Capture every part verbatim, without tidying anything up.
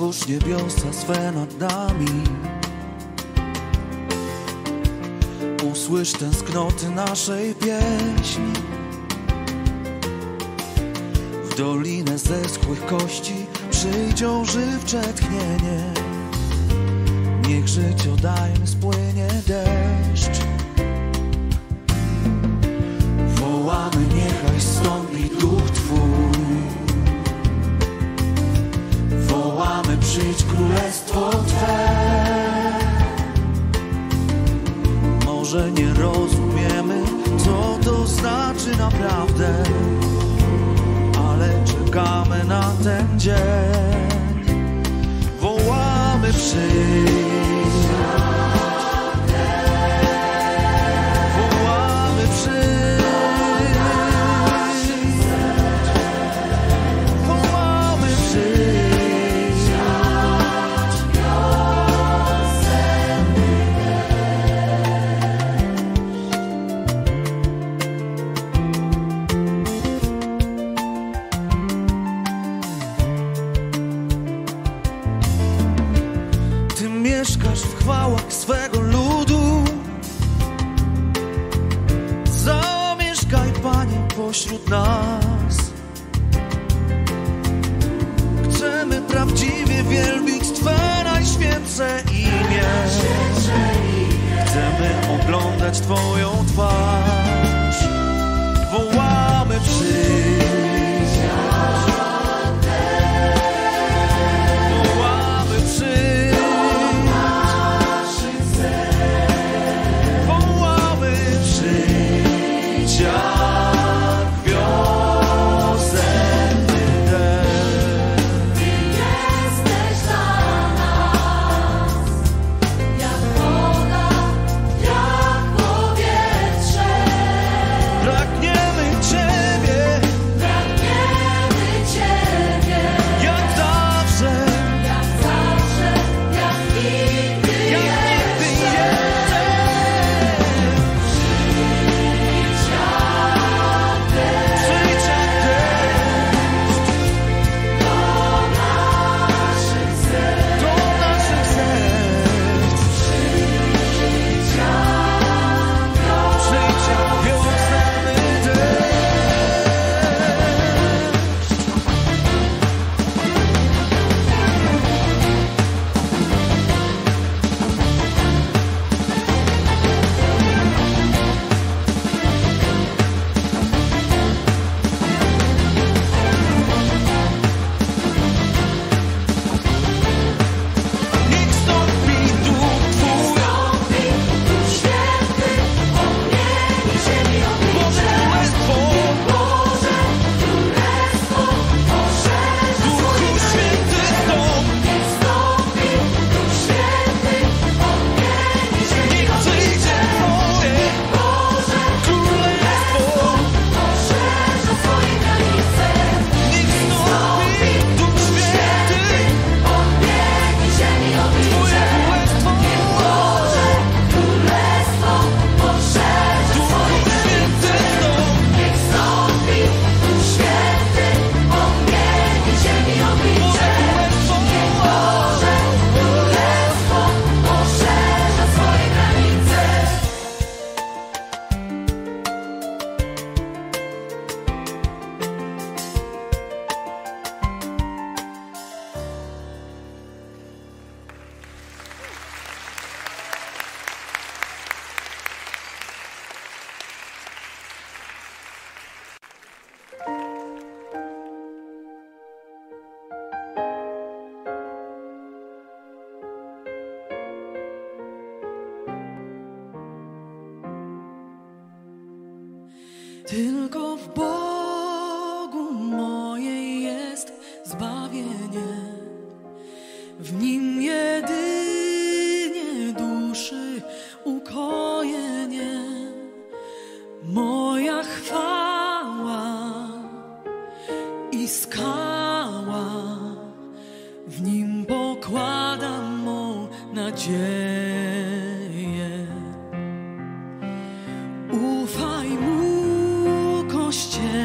Otwórz niebiosa swe nad nami. Usłysz tęsknoty naszej pieśni. W dolinę zeschłych kości przyjdzie żywcze tchnienie. Niech życiodajny spłynie deszcz. Wołamy, niechaj stąpi Duch Twój. Wołamy, przyjdź królestwo Twe. Może nie rozumiemy, co to znaczy naprawdę, ale czekamy na ten dzień. Wołamy, przyjdź. Wołamy, przyjdź. Wołamy, przyjdź. Mieszkasz w chwałach swego ludu. Zamieszkaj, Panie, pośród nas. Chcemy prawdziwie wielbić Twe najświętsze imię. Chcemy oglądać Twoją twarz. Wołamy, przyjdź. Wołamy, przyjdź. Tylko w Bogu mojej jest zbawienie, w Nim jedynie duszy ukojenie. Moja chwała i skała, w Nim pokładam mą nadzieję. Ufaj Mu, Kościele,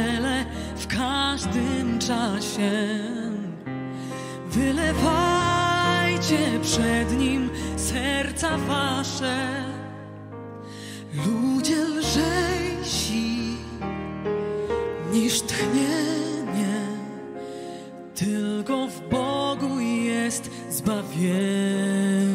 przed Nim serca wasze. Ludzie lżejsi niż tchnienie, tylko w Bogu jest zbawienie.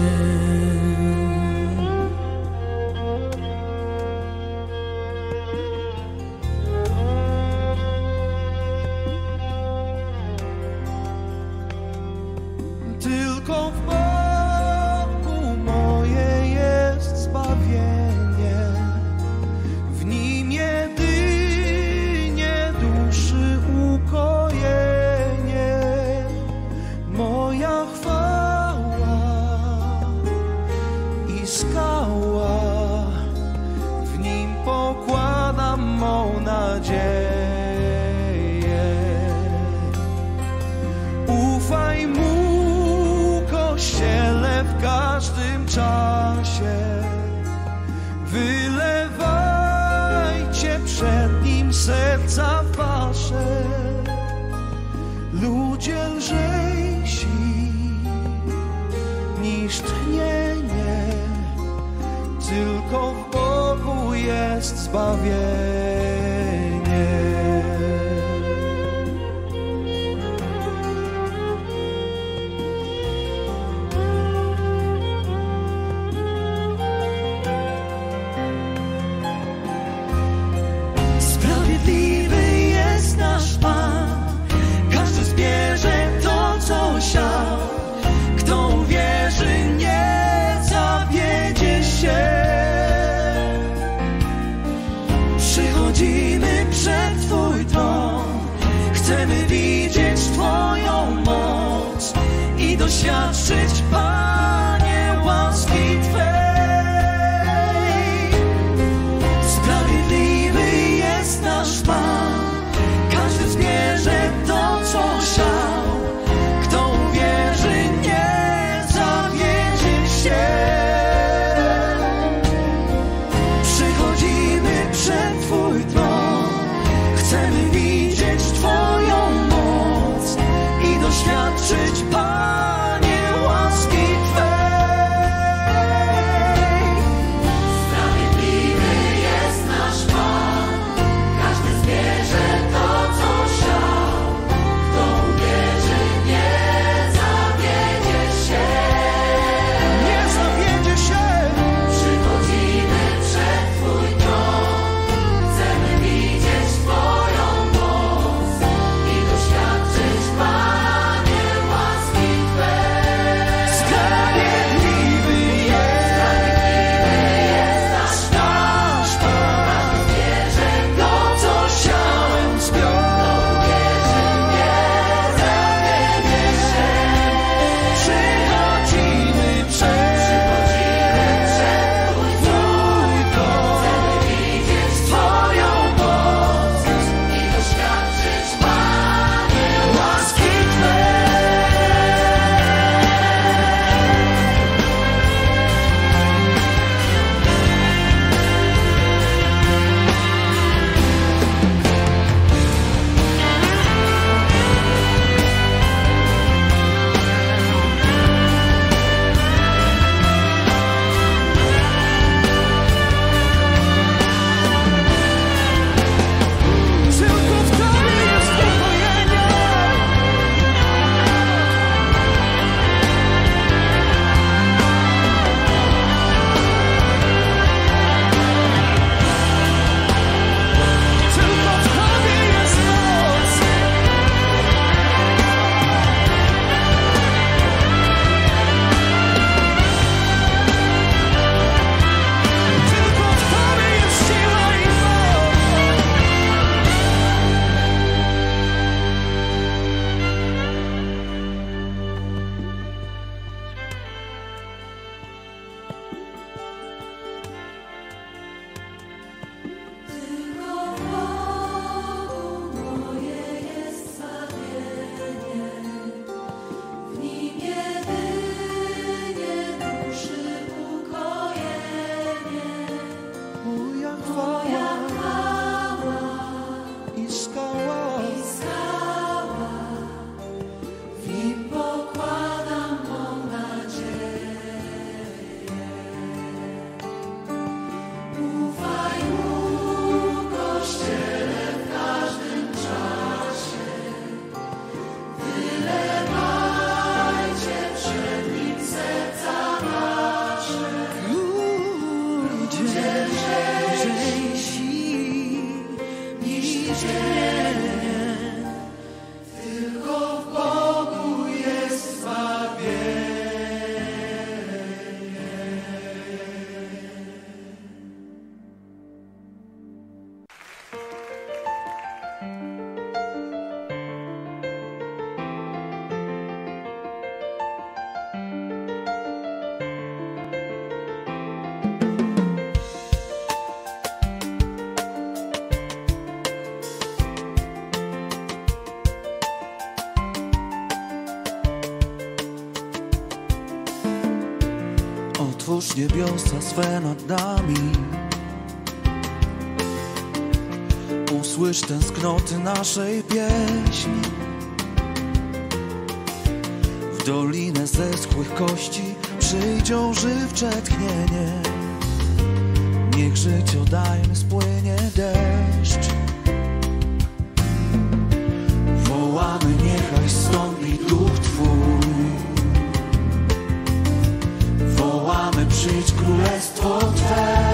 Tylko w Bogu moje jest zbawienie, w Nim jedynie duszy ukojenie. Moja chwała i skała, w Nim pokładam mą nadzieję. Ufaj Mu, Kościele, w każdym czasie. Wylewajcie przed Nim serca wasze. Ludzie lżejsi niż tchnienie, tylko w Bogu jest zbawienie. Sprawiedliwy jest nasz Pan, każdy zbierze to, co siał. Kto uwierzy, nie zawiedzie się. Przychodzimy przed Twój tron, chcemy widzieć Twoją moc i doświadczyć, Panie, łaski Twej. Sprawiedliwy jest nasz Pan, każdy zbierze to, co siał. Kto uwierzy, nie zawiedzie się. Przychodzimy przed Twój tron, chcemy widzieć Twoją moc i doświadczyć, Panie, łaski Otwórz niebiosa swe nad nami. Usłysz tęsknoty naszej pieśni. W dolinę zeschłych kości przyjdzie żywcze tchnienie. Niech życiodajny spłynie deszcz. Wołamy, niechaj stąpi duch Twój. Wołamy, przyjdź królestwo Twe.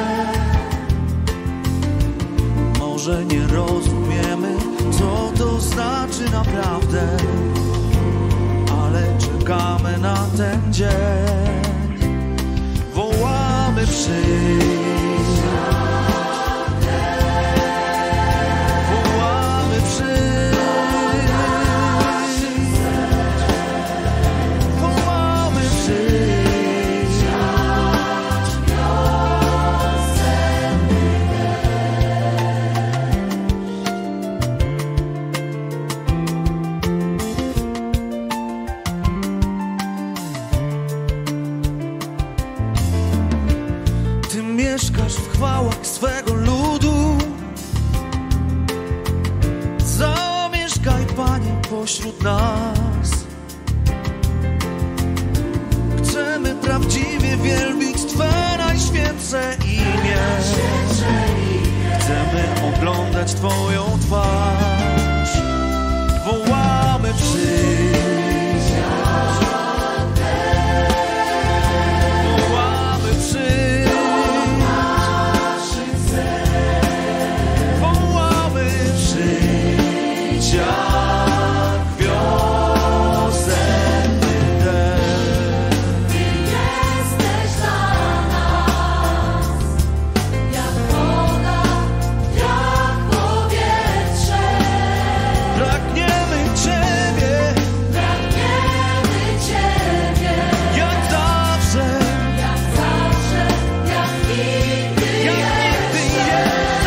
Może nie rozumiemy, co to znaczy naprawdę, ale czekamy na ten dzień. Wołamy, przyjdź. Wołamy, przyjdź. Wołamy, przyjdź. Mieszkasz w chwałach swego ludu. Zamieszkaj, Panie, pośród nas. Chcemy prawdziwie wielbić Twe najświętsze imię. Chcemy oglądać Twoją twarz. Wołamy, przyjdź. Wołamy, przyjdź. Jak wiosenny deszcz. Ty jesteś dla nas, jak woda, jak powietrze. Pragniemy Ciebie, pragniemy Ciebie, jak zawsze, jak zawsze, jak nigdy jak nigdy jeszcze.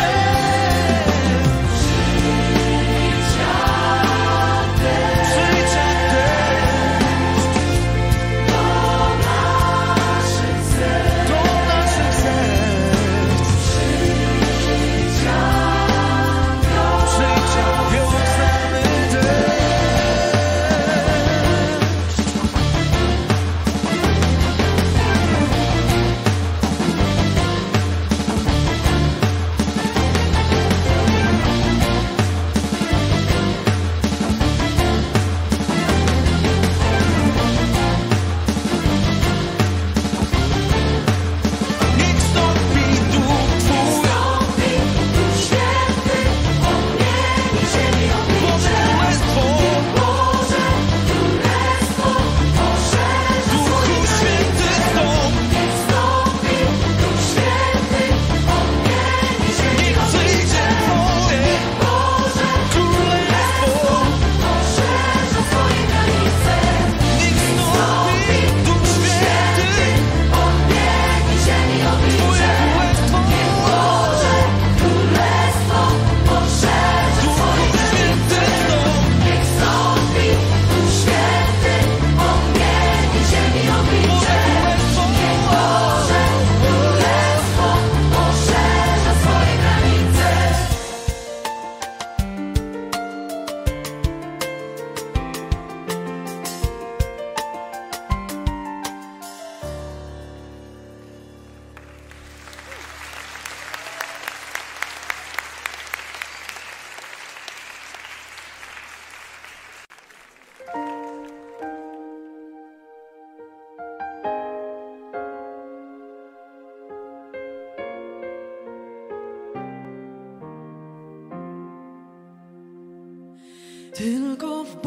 Tylko w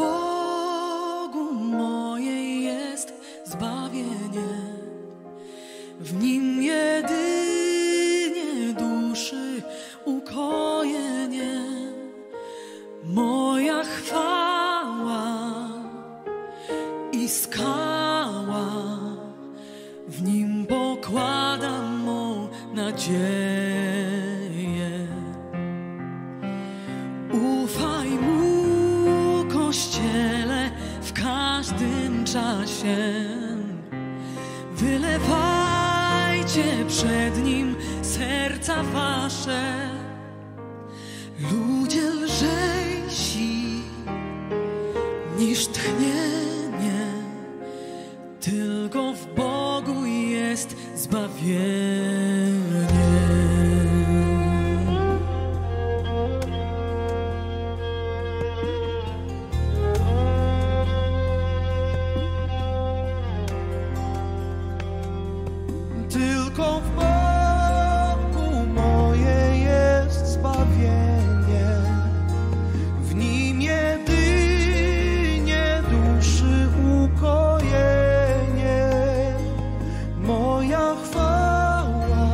Bogu mojej jest zbawienie, w Nim jedynie duszy ukojenie. Moja chwała i skała, w Nim pokładam mą nadzieję. Ufaj Mu, Kościele, w każdym czasie wylewaj Wylewajcie przed Nim serca wasze. Ludzie lżejsi niż tchnienie, tylko w Bogu jest zbawienie. Tylko w Bogu moje jest zbawienie, w Nim jedynie duszy ukojenie. Moja chwała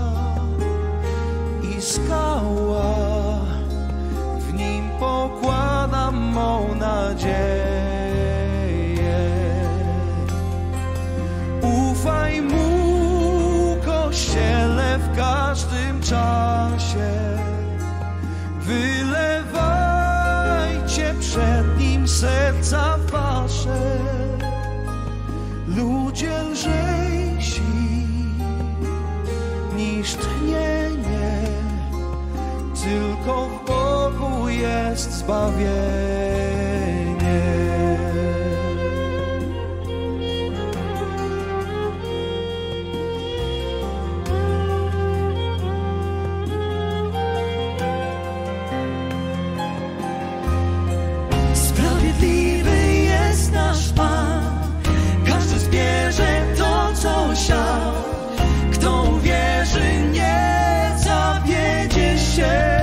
i skała, w Nim pokładam mą nadzieję. Ufaj Mu, Kościele, w każdym czasie. Wylewajcie przed Nim serca wasze. Ludzie lżejsi niż tchnienie, tylko w Bogu jest zbawienie. Sprawiedliwy jest nasz Pan, każdy zbierze to, co siał. Kto uwierzy, nie zawiedzie się.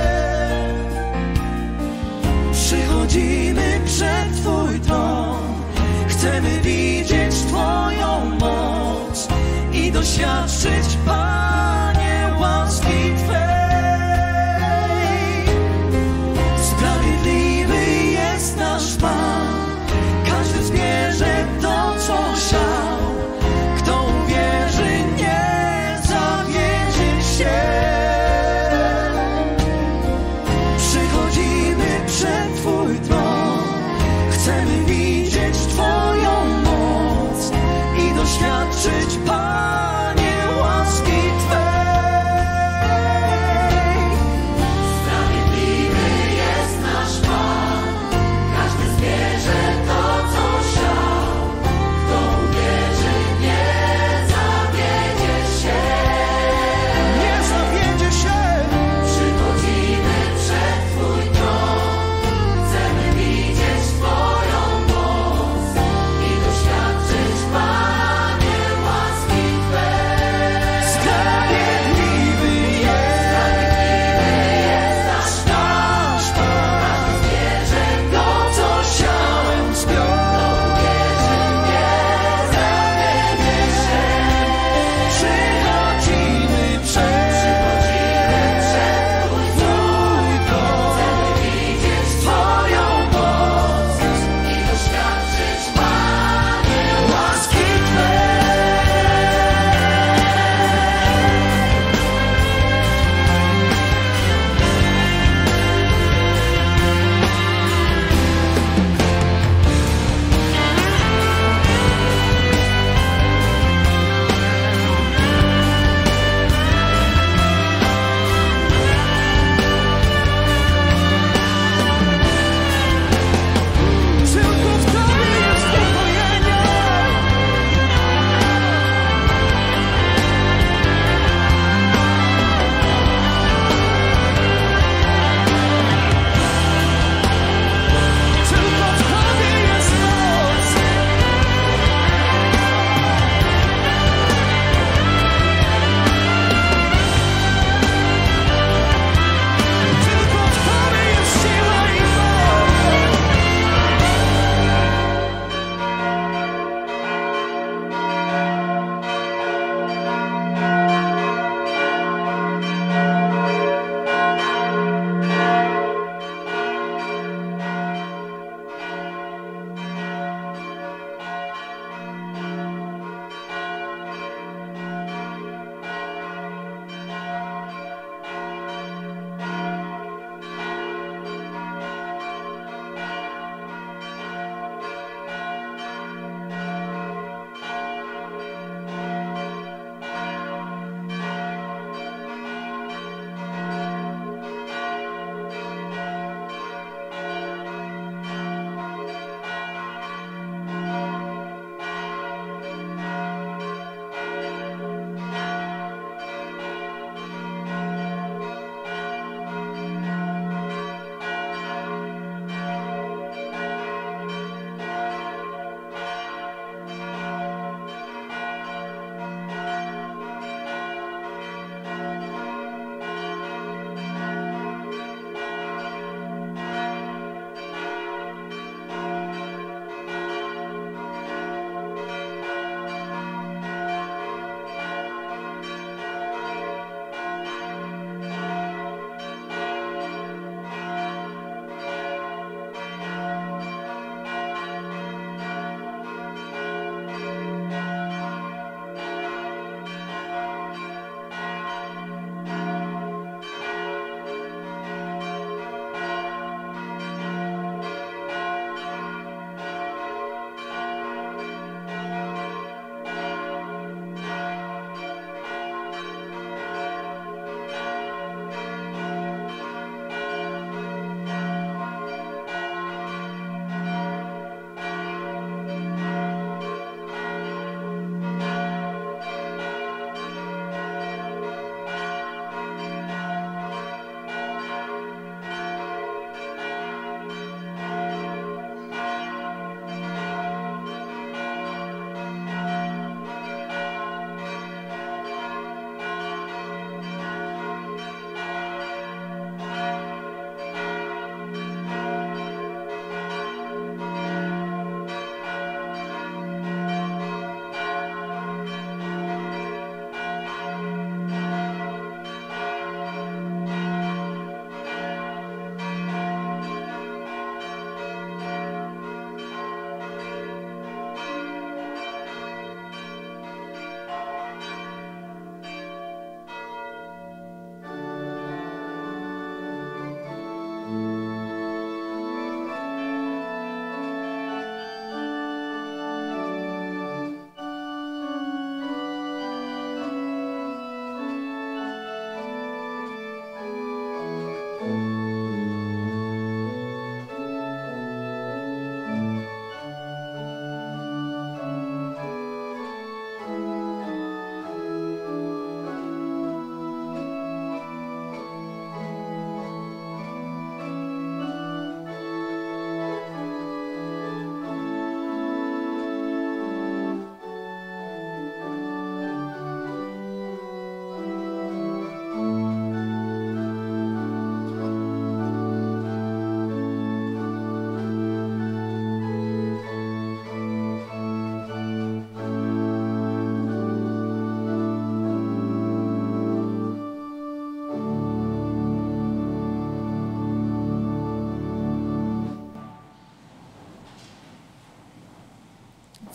Przychodzimy przed Twój tron, chcemy widzieć Twoją moc i doświadczyć, Panie, łaski Twej. Sprawiedliwy jest nasz Pan, każdy zbierze to, co siał. Kto uwierzy, nie zawiedzie się. Przychodzimy przed Twój tron, chcemy widzieć Twoją moc i doświadczyć, Panie, łaski Twej.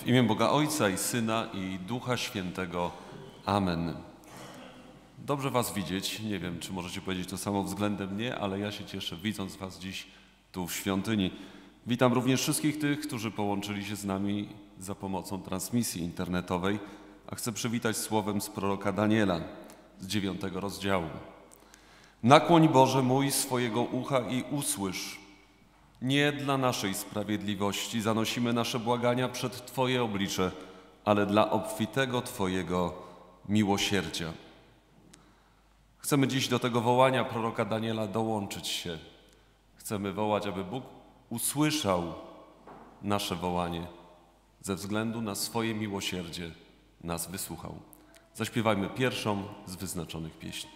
imię Boga Ojca i Syna i Ducha Świętego. Amen. Dobrze was widzieć. Nie wiem, czy możecie powiedzieć to samo względem mnie, ale ja się cieszę, widząc was dziś tu w świątyni. Witam również wszystkich tych, którzy połączyli się z nami za pomocą transmisji internetowej, a chcę przywitać słowem z proroka Daniela z dziewiątego rozdziału. Nakłoń, Boże mój, swojego ucha i usłysz. Nie dla naszej sprawiedliwości zanosimy nasze błagania przed Twoje oblicze, ale dla obfitego Twojego miłosierdzia. Chcemy dziś do tego wołania proroka Daniela dołączyć się. Chcemy wołać, aby Bóg usłyszał nasze wołanie. Ze względu na swoje miłosierdzie nas wysłuchał. Zaśpiewajmy pierwszą z wyznaczonych pieśni.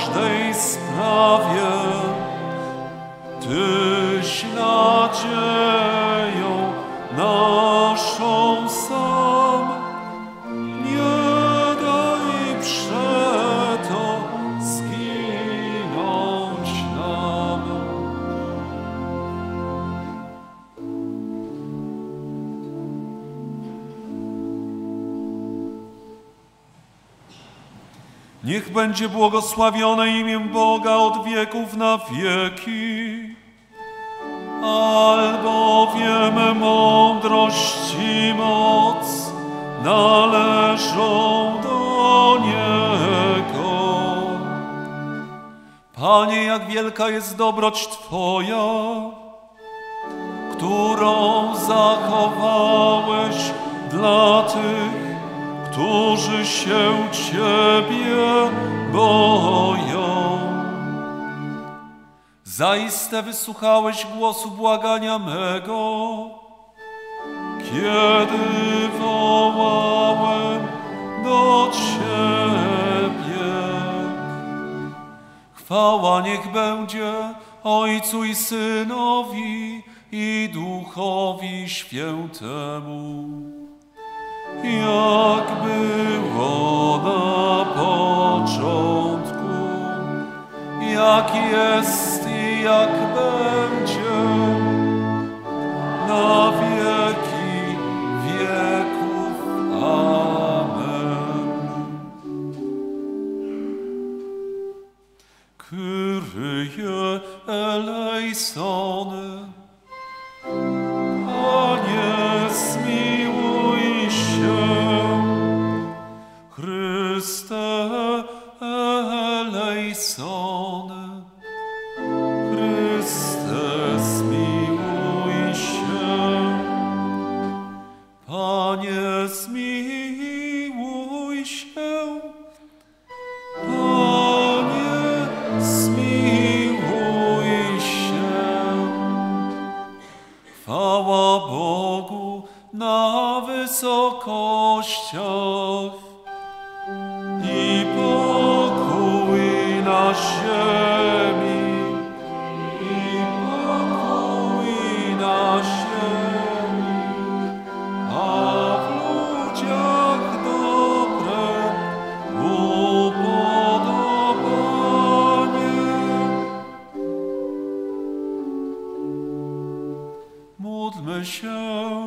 Tyś nadzieja. Niech będzie błogosławione imię Boga od wieków na wieki. Albowiem mądrość i moc należą do Niego. Panie, jak wielka jest dobroć Twoja, którą zachowałeś dla tych, którzy się Ciebie boją. Zaiste wysłuchałeś głosu błagania mego, kiedy wołałem do Ciebie. Chwała niech będzie Ojcu i Synowi i Duchowi Świętemu, jak było na początku, jak jest i jak będzie, na wieki wieków. Amen. Kyrie eleison. Panie, zmiłuj się. Chryste eleison. Chryste, zmiłuj się. Panie, zmiłuj się. Panie, zmiłuj się. Chwała Bogu na wysokościach i pokój na ziemi, i pokój na ziemi, a w ludziach dobre upodobanie. Módlmy się.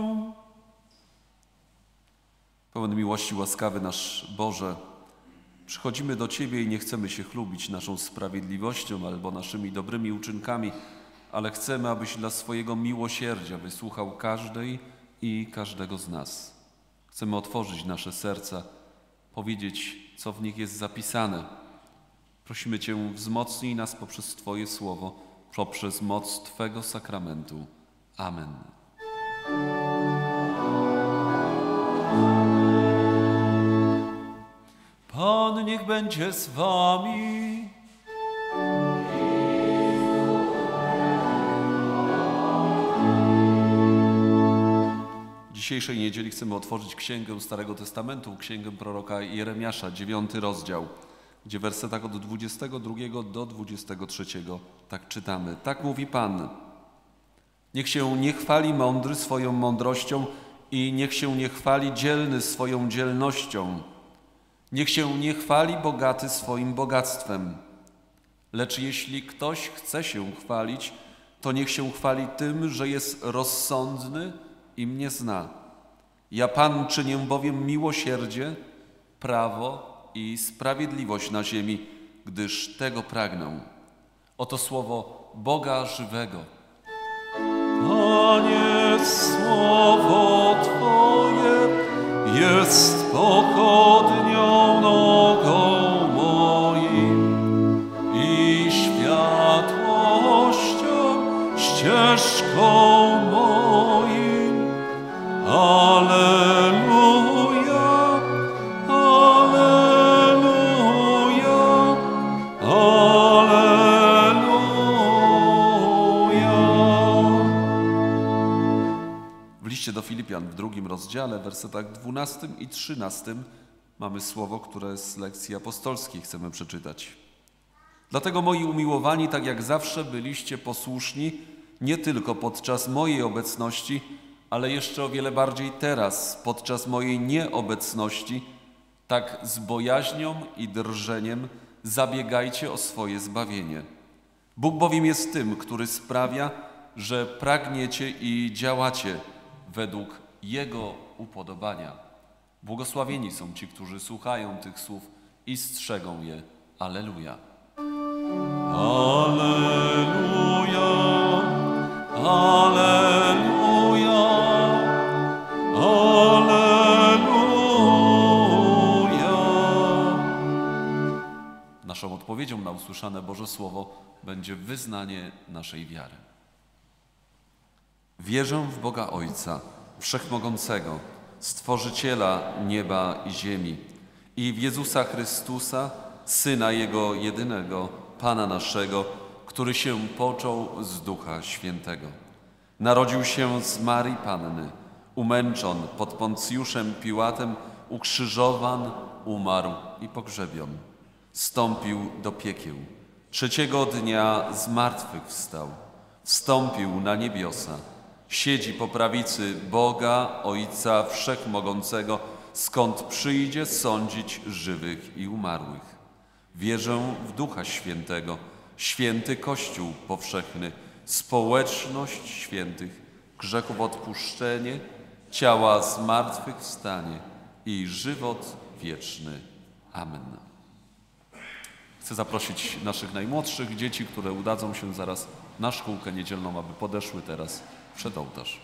Pełen miłości łaskawy nasz Boże, przychodzimy do Ciebie i nie chcemy się chlubić naszą sprawiedliwością albo naszymi dobrymi uczynkami, ale chcemy, abyś dla swojego miłosierdzia wysłuchał każdej i każdego z nas. Chcemy otworzyć nasze serca, powiedzieć, co w nich jest zapisane. Prosimy Cię, wzmocnij nas poprzez Twoje słowo, poprzez moc Twego sakramentu. Amen. Pan niech będzie z wami. Dzisiejszej niedzieli chcemy otworzyć Księgę Starego Testamentu, Księgę proroka Jeremiasza, dziewiąty rozdział, gdzie w wersetach od dwudziestego drugiego do dwudziestego trzeciego tak czytamy. Tak mówi Pan. Niech się nie chwali mądry swoją mądrością i niech się nie chwali dzielny swoją dzielnością. Niech się nie chwali bogaty swoim bogactwem. Lecz jeśli ktoś chce się chwalić, to niech się chwali tym, że jest rozsądny i mnie zna. Ja Pan czynię bowiem miłosierdzie, prawo i sprawiedliwość na ziemi, gdyż tego pragnę. Oto słowo Boga żywego. Panie, słowo Twoje jest pochodnią nogą moim i światłością ścieżką moim. Alleluja, alleluja, alleluja. W liście do Filipian w drugim rozdziale, w wersetach dwunastym i trzynastym mamy słowo, które z lekcji apostolskiej chcemy przeczytać. Dlatego, moi umiłowani, tak jak zawsze byliście posłuszni, nie tylko podczas mojej obecności, ale jeszcze o wiele bardziej teraz, podczas mojej nieobecności, tak z bojaźnią i drżeniem zabiegajcie o swoje zbawienie. Bóg bowiem jest tym, który sprawia, że pragniecie i działacie według Jego upodobania. Błogosławieni są ci, którzy słuchają tych słów i strzegą je. Alleluja. Alleluja, alleluja, alleluja. Naszą odpowiedzią na usłyszane Boże Słowo będzie wyznanie naszej wiary. Wierzę w Boga Ojca, Wszechmogącego, Stworzyciela nieba i ziemi, i w Jezusa Chrystusa, Syna Jego jedynego, Pana naszego, który się począł z Ducha Świętego. Narodził się z Marii Panny, umęczon pod Poncjuszem Piłatem, ukrzyżowan, umarł i pogrzebion. Stąpił do piekieł. Trzeciego dnia z martwych wstał. Wstąpił na niebiosa. Siedzi po prawicy Boga, Ojca Wszechmogącego, skąd przyjdzie sądzić żywych i umarłych. Wierzę w Ducha Świętego, święty Kościół powszechny, społeczność świętych, grzechów odpuszczenie, ciała zmartwychwstanie i żywot wieczny. Amen. Chcę zaprosić naszych najmłodszych dzieci, które udadzą się zaraz na szkółkę niedzielną, aby podeszły teraz przed ołtarz.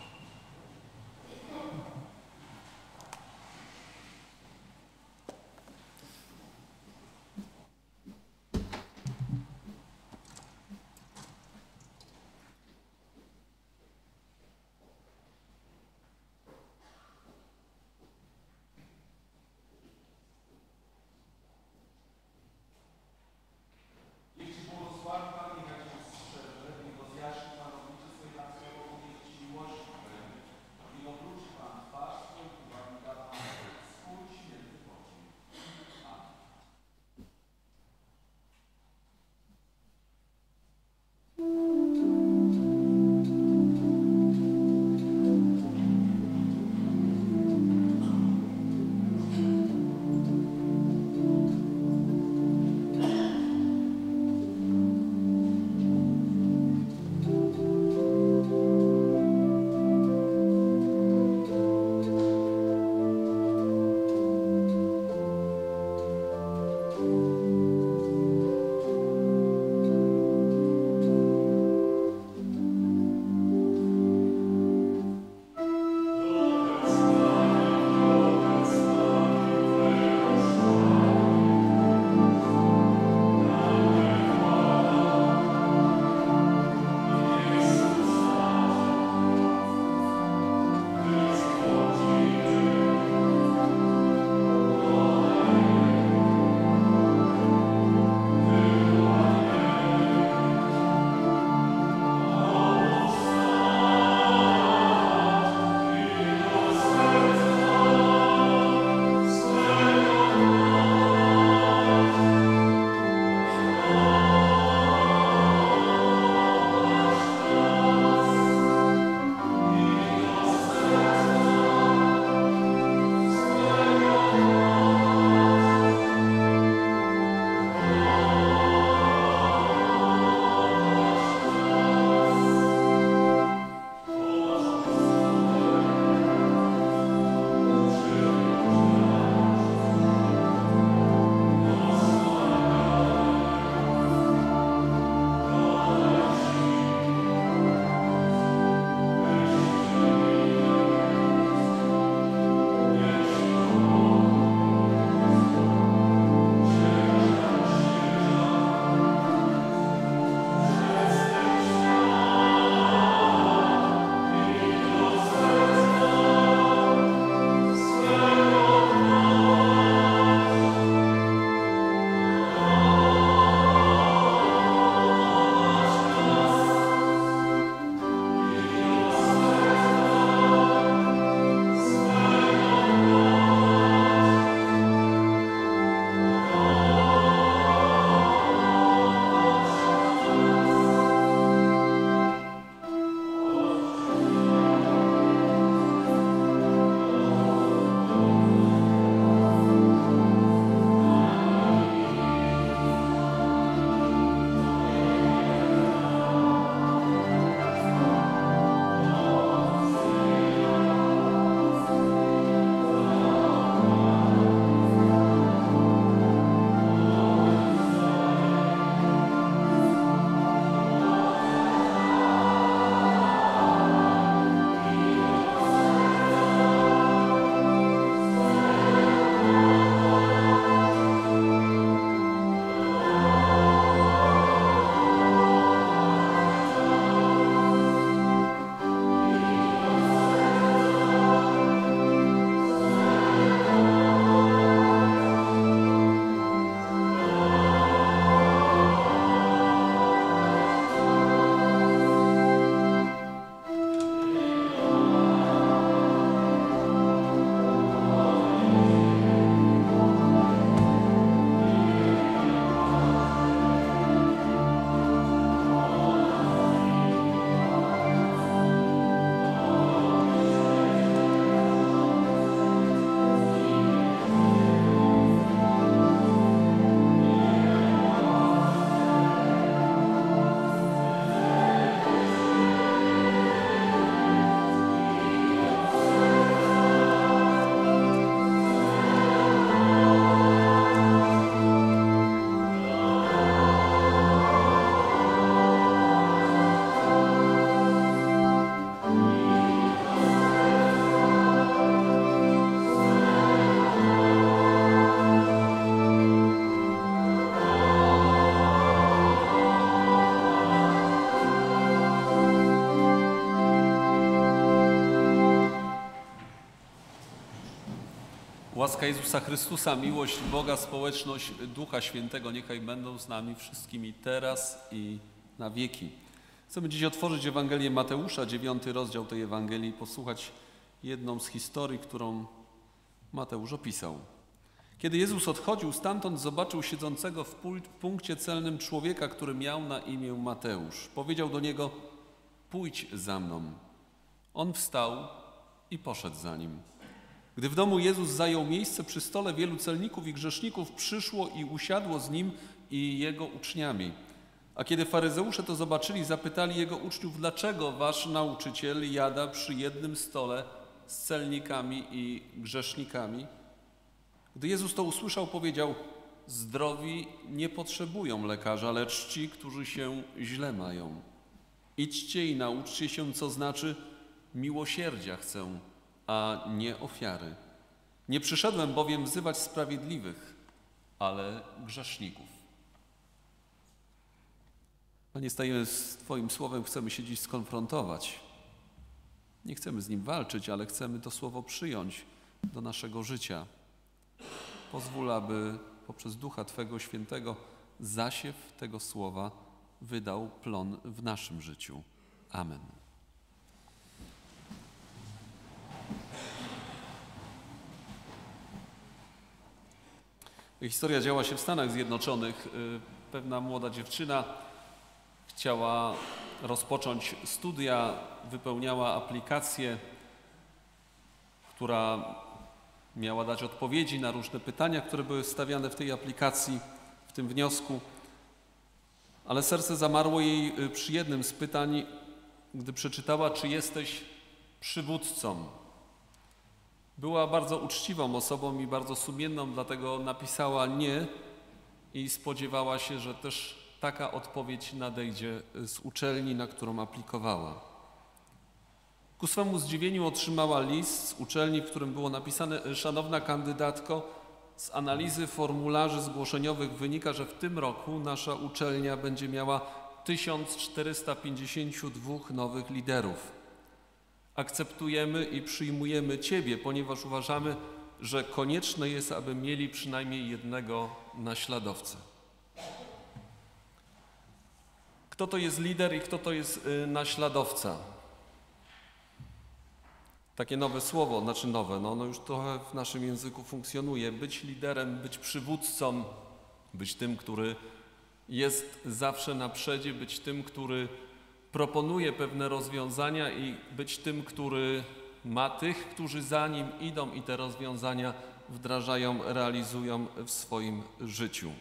Łaska Jezusa Chrystusa, miłość Boga, społeczność Ducha Świętego niechaj będą z nami wszystkimi teraz i na wieki. Chcemy dziś otworzyć Ewangelię Mateusza, dziewiąty rozdział tej Ewangelii i posłuchać jedną z historii, którą Mateusz opisał. Kiedy Jezus odchodził stamtąd, zobaczył siedzącego w punkcie celnym człowieka, który miał na imię Mateusz. Powiedział do niego: pójdź za mną. On wstał i poszedł za nim. Gdy w domu Jezus zajął miejsce przy stole, wielu celników i grzeszników przyszło i usiadło z nim i jego uczniami. A kiedy faryzeusze to zobaczyli, zapytali jego uczniów: dlaczego wasz nauczyciel jada przy jednym stole z celnikami i grzesznikami? Gdy Jezus to usłyszał, powiedział: zdrowi nie potrzebują lekarza, lecz ci, którzy się źle mają. Idźcie i nauczcie się, co znaczy miłosierdzia chcę, a nie ofiary. Nie przyszedłem bowiem wzywać sprawiedliwych, ale grzeszników. Panie, stajemy z Twoim Słowem, chcemy się dziś skonfrontować. Nie chcemy z nim walczyć, ale chcemy to Słowo przyjąć do naszego życia. Pozwól, aby poprzez Ducha Twego Świętego zasiew tego Słowa wydał plon w naszym życiu. Amen. Historia działa się w Stanach Zjednoczonych. Pewna młoda dziewczyna chciała rozpocząć studia, wypełniała aplikację, która miała dać odpowiedzi na różne pytania, które były stawiane w tej aplikacji, w tym wniosku. Ale serce zamarło jej przy jednym z pytań, gdy przeczytała: czy jesteś przywódcą? Była bardzo uczciwą osobą i bardzo sumienną, dlatego napisała nie i spodziewała się, że też taka odpowiedź nadejdzie z uczelni, na którą aplikowała. Ku swemu zdziwieniu otrzymała list z uczelni, w którym było napisane: szanowna kandydatko, z analizy formularzy zgłoszeniowych wynika, że w tym roku nasza uczelnia będzie miała tysiąc czterysta pięćdziesiąt dwa nowych liderów. Akceptujemy i przyjmujemy Ciebie, ponieważ uważamy, że konieczne jest, aby mieli przynajmniej jednego naśladowcę. Kto to jest lider i kto to jest naśladowca? Takie nowe słowo, znaczy nowe, no ono już trochę w naszym języku funkcjonuje. Być liderem, być przywódcą, być tym, który jest zawsze na przodzie, być tym, który proponuje pewne rozwiązania i być tym, który ma tych, którzy za nim idą i te rozwiązania wdrażają, realizują w swoim życiu.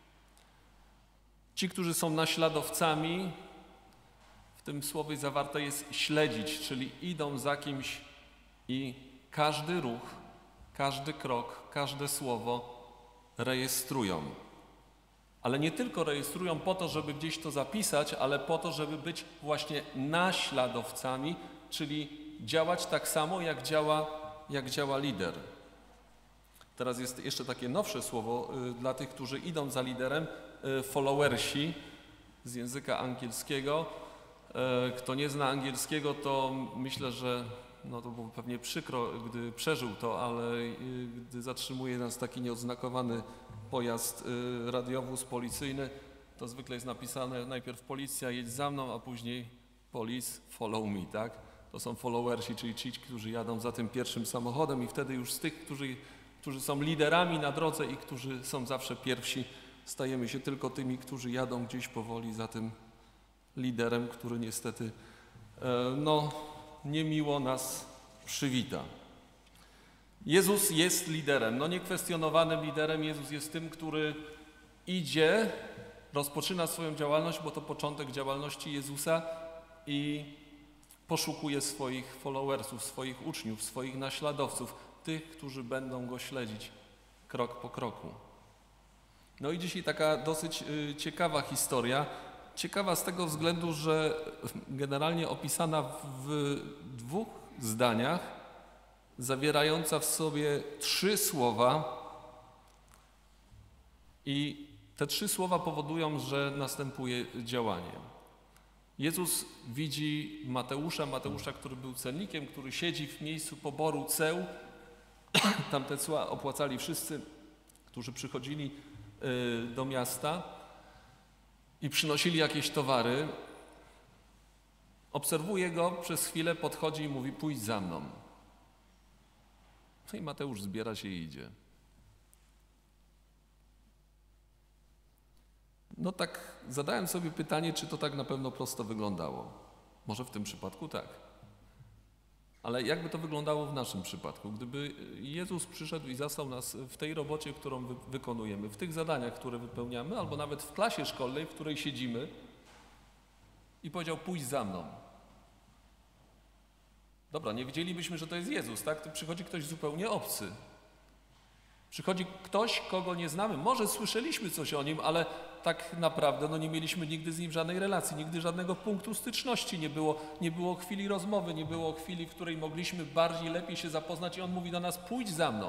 Ci, którzy są naśladowcami, w tym słowie zawarte jest śledzić, czyli idą za kimś i każdy ruch, każdy krok, każde słowo rejestrują. Ale nie tylko rejestrują po to, żeby gdzieś to zapisać, ale po to, żeby być właśnie naśladowcami, czyli działać tak samo, jak działa, jak działa lider. Teraz jest jeszcze takie nowsze słowo y, dla tych, którzy idą za liderem, y, followersi z języka angielskiego. Y, kto nie zna angielskiego, to myślę, że no to było pewnie przykro, gdy przeżył to, ale y, gdy zatrzymuje nas taki nieoznakowany pojazd, y, radiowóz policyjny, to zwykle jest napisane najpierw policja, jedź za mną, a później police, follow me, tak? To są followersi, czyli ci, którzy jadą za tym pierwszym samochodem i wtedy już z tych, którzy, którzy są liderami na drodze i którzy są zawsze pierwsi, stajemy się tylko tymi, którzy jadą gdzieś powoli za tym liderem, który niestety e, no, niemiło nas przywita. Jezus jest liderem, no niekwestionowanym liderem. Jezus jest tym, który idzie, rozpoczyna swoją działalność, bo to początek działalności Jezusa i poszukuje swoich followersów, swoich uczniów, swoich naśladowców, tych, którzy będą Go śledzić krok po kroku. No i dzisiaj taka dosyć y, ciekawa historia. Ciekawa z tego względu, że generalnie opisana w dwóch zdaniach, zawierająca w sobie trzy słowa i te trzy słowa powodują, że następuje działanie. Jezus widzi Mateusza, Mateusza, który był celnikiem, który siedzi w miejscu poboru ceł Tamte cła opłacali wszyscy, którzy przychodzili do miasta i przynosili jakieś towary. Obserwuje go, przez chwilę podchodzi i mówi: pójdź za mną. No i Mateusz zbiera się i idzie. No tak zadałem sobie pytanie, czy to tak na pewno prosto wyglądało. Może w tym przypadku tak. Ale jakby to wyglądało w naszym przypadku? Gdyby Jezus przyszedł i zastał nas w tej robocie, którą wy wykonujemy, w tych zadaniach, które wypełniamy, albo nawet w klasie szkolnej, w której siedzimy i powiedział: pójdź za mną. Dobra, nie wiedzielibyśmy, że to jest Jezus, tak? To przychodzi ktoś zupełnie obcy. Przychodzi ktoś, kogo nie znamy. Może słyszeliśmy coś o nim, ale tak naprawdę no, nie mieliśmy nigdy z nim żadnej relacji, nigdy żadnego punktu styczności nie było. Nie było chwili rozmowy, nie było chwili, w której mogliśmy bardziej, lepiej się zapoznać i on mówi do nas: pójdź za mną.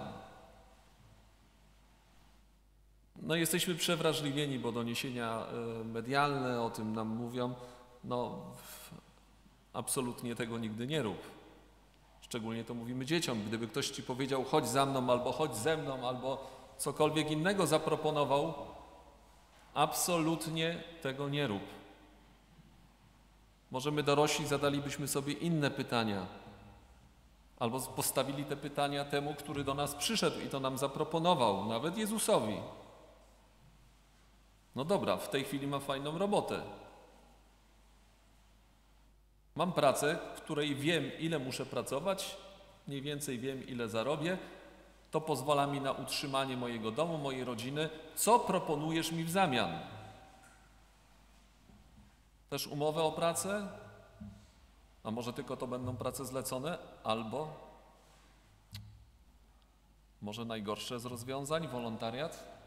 No jesteśmy przewrażliwieni, bo doniesienia medialne o tym nam mówią. No absolutnie tego nigdy nie rób. Szczególnie to mówimy dzieciom. Gdyby ktoś ci powiedział: chodź za mną, albo chodź ze mną, albo cokolwiek innego zaproponował, absolutnie tego nie rób. Może my dorośli zadalibyśmy sobie inne pytania, albo postawili te pytania temu, który do nas przyszedł i to nam zaproponował, nawet Jezusowi. No dobra, w tej chwili mam fajną robotę. Mam pracę, w której wiem, ile muszę pracować, mniej więcej wiem, ile zarobię. To pozwala mi na utrzymanie mojego domu, mojej rodziny. Co proponujesz mi w zamian? Też umowę o pracę? A może tylko to będą prace zlecone? Albo może najgorsze z rozwiązań, wolontariat?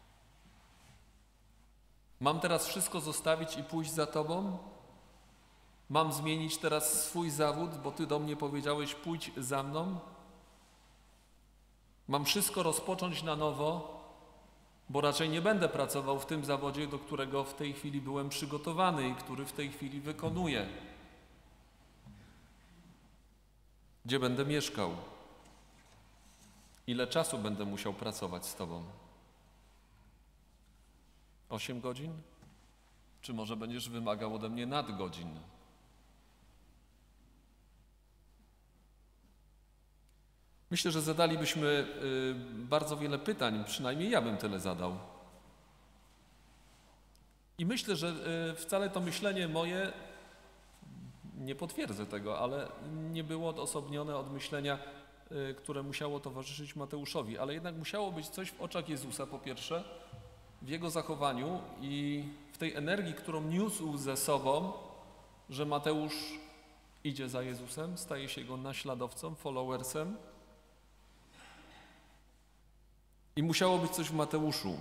Mam teraz wszystko zostawić i pójść za Tobą? Mam zmienić teraz swój zawód, bo Ty do mnie powiedziałeś: pójdź za mną? Mam wszystko rozpocząć na nowo, bo raczej nie będę pracował w tym zawodzie, do którego w tej chwili byłem przygotowany i który w tej chwili wykonuję. Gdzie będę mieszkał? Ile czasu będę musiał pracować z Tobą? Osiem godzin? Czy może będziesz wymagał ode mnie nadgodzin? Myślę, że zadalibyśmy bardzo wiele pytań, przynajmniej ja bym tyle zadał. I myślę, że wcale to myślenie moje, nie potwierdzę tego, ale nie było odosobnione od myślenia, które musiało towarzyszyć Mateuszowi, ale jednak musiało być coś w oczach Jezusa, po pierwsze, w Jego zachowaniu i w tej energii, którą niósł ze sobą, że Mateusz idzie za Jezusem, staje się Jego naśladowcą, followersem. I musiało być coś w Mateuszu,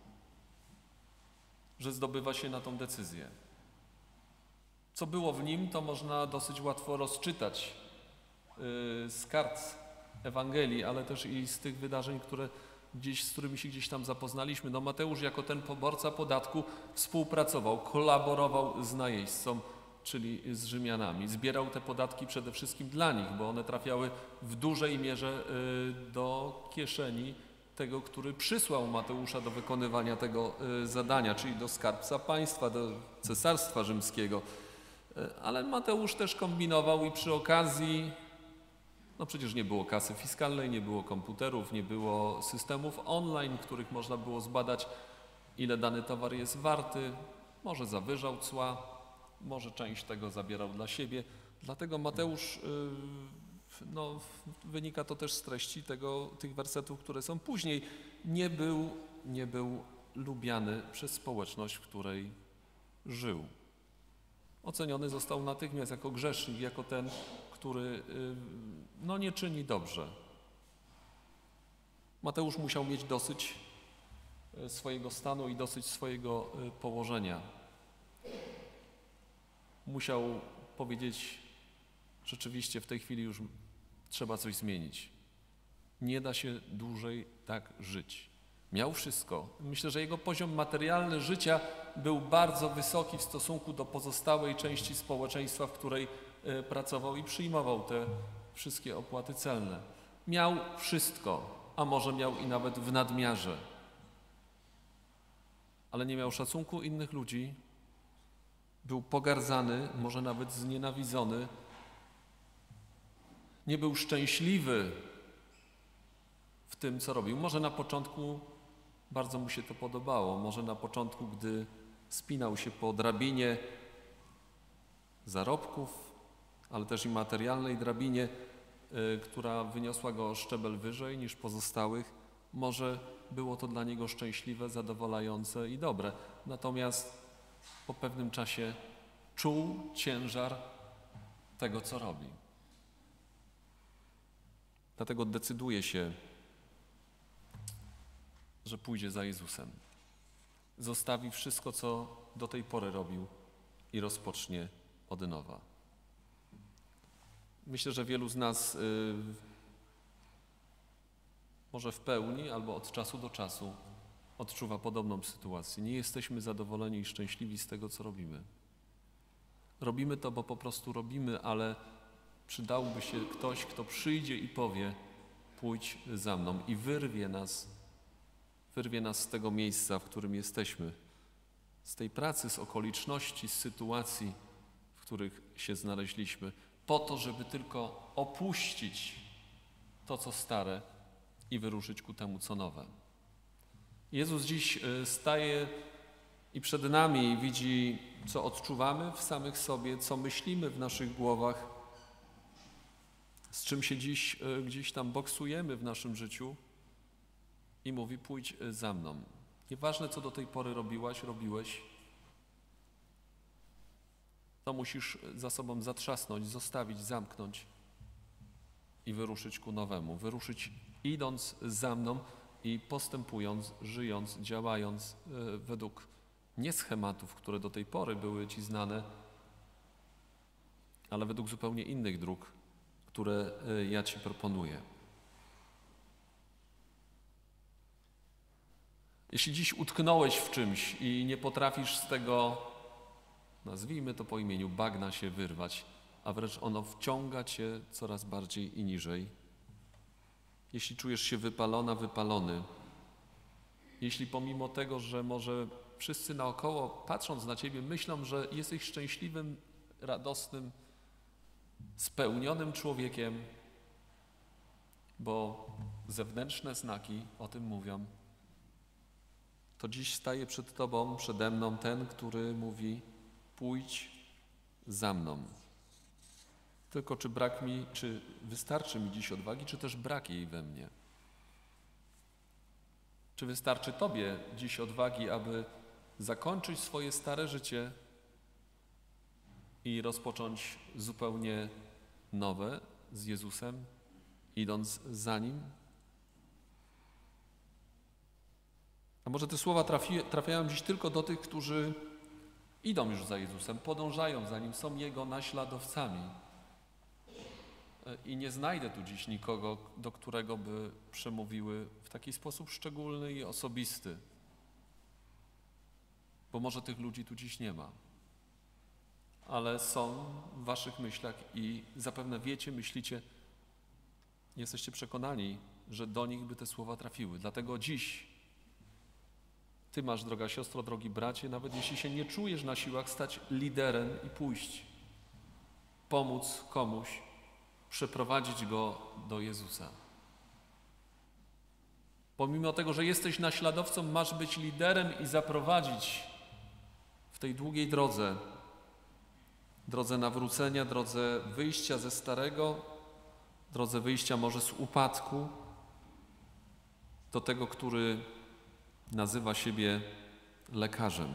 że zdobywa się na tą decyzję. Co było w nim, to można dosyć łatwo rozczytać z kart Ewangelii, ale też i z tych wydarzeń, które gdzieś, z którymi się gdzieś tam zapoznaliśmy. No Mateusz jako ten poborca podatku współpracował, kolaborował z najeźdźcą, czyli z Rzymianami. Zbierał te podatki przede wszystkim dla nich, bo one trafiały w dużej mierze do kieszeni tego, który przysłał Mateusza do wykonywania tego zadania, czyli do skarbca państwa, do cesarstwa rzymskiego. Ale Mateusz też kombinował i przy okazji, no przecież nie było kasy fiskalnej, nie było komputerów, nie było systemów online, w których można było zbadać, ile dany towar jest warty. Może zawyżał cła, może część tego zabierał dla siebie. Dlatego Mateusz, no, wynika to też z treści tego, tych wersetów, które są później, nie był, nie był lubiany przez społeczność, w której żył. Oceniony został natychmiast jako grzesznik, jako ten, który no, nie czyni dobrze. Mateusz musiał mieć dosyć swojego stanu i dosyć swojego położenia. Musiał powiedzieć: rzeczywiście w tej chwili już trzeba coś zmienić. Nie da się dłużej tak żyć. Miał wszystko. Myślę, że jego poziom materialny życia był bardzo wysoki w stosunku do pozostałej części społeczeństwa, w której pracował i przyjmował te wszystkie opłaty celne. Miał wszystko, a może miał i nawet w nadmiarze. Ale nie miał szacunku innych ludzi, był pogardzany, może nawet znienawidzony, nie był szczęśliwy w tym, co robił. Może na początku bardzo mu się to podobało, może na początku, gdy spinał się po drabinie zarobków, ale też i materialnej drabinie, y, która wyniosła go o szczebel wyżej niż pozostałych, może było to dla niego szczęśliwe, zadowalające i dobre. Natomiast po pewnym czasie czuł ciężar tego, co robi. Dlatego decyduje się, że pójdzie za Jezusem. Zostawi wszystko, co do tej pory robił i rozpocznie od nowa. Myślę, że wielu z nas y, może w pełni albo od czasu do czasu odczuwa podobną sytuację. Nie jesteśmy zadowoleni i szczęśliwi z tego, co robimy. Robimy to, bo po prostu robimy, ale przydałby się ktoś, kto przyjdzie i powie: pójdź za mną, i wyrwie nas, wyrwie nas z tego miejsca, w którym jesteśmy, z tej pracy, z okoliczności, z sytuacji, w których się znaleźliśmy, po to, żeby tylko opuścić to, co stare i wyruszyć ku temu, co nowe. Jezus dziś staje i przed nami i widzi, co odczuwamy w samych sobie, co myślimy w naszych głowach, z czym się dziś gdzieś tam boksujemy w naszym życiu, i mówi: pójdź za mną. Nieważne, co do tej pory robiłaś, robiłeś, to musisz za sobą zatrzasnąć, zostawić, zamknąć i wyruszyć ku nowemu. Wyruszyć idąc za mną i postępując, żyjąc, działając według nie schematów, które do tej pory były Ci znane, ale według zupełnie innych dróg, które ja Ci proponuję. Jeśli dziś utknąłeś w czymś i nie potrafisz z tego, nazwijmy to po imieniu, bagna się wyrwać, a wręcz ono wciąga Cię coraz bardziej i niżej, jeśli czujesz się wypalona, wypalony, jeśli pomimo tego, że może wszyscy naokoło, patrząc na Ciebie, myślą, że jesteś szczęśliwym, radosnym, spełnionym człowiekiem, bo zewnętrzne znaki o tym mówią, to dziś staje przed Tobą, przede mną ten, który mówi: pójdź za mną. Tylko czy brak mi, czy wystarczy mi dziś odwagi, czy też brak jej we mnie? Czy wystarczy Tobie dziś odwagi, aby zakończyć swoje stare życie i rozpocząć zupełnie nowe z Jezusem, idąc za Nim? A może te słowa trafi, trafiają dziś tylko do tych, którzy idą już za Jezusem, podążają za Nim, są Jego naśladowcami. I nie znajdę tu dziś nikogo, do którego by przemówiły w taki sposób szczególny i osobisty. Bo może tych ludzi tu dziś nie ma. Ale są w waszych myślach i zapewne wiecie, myślicie, jesteście przekonani, że do nich by te słowa trafiły. Dlatego dziś Ty masz, droga siostro, drogi bracie, nawet jeśli się nie czujesz na siłach, stać liderem i pójść, pomóc komuś, przeprowadzić go do Jezusa. Pomimo tego, że jesteś naśladowcą, masz być liderem i zaprowadzić w tej długiej drodze, drodze nawrócenia, drodze wyjścia ze starego, drodze wyjścia może z upadku, do tego, który nazywa siebie lekarzem.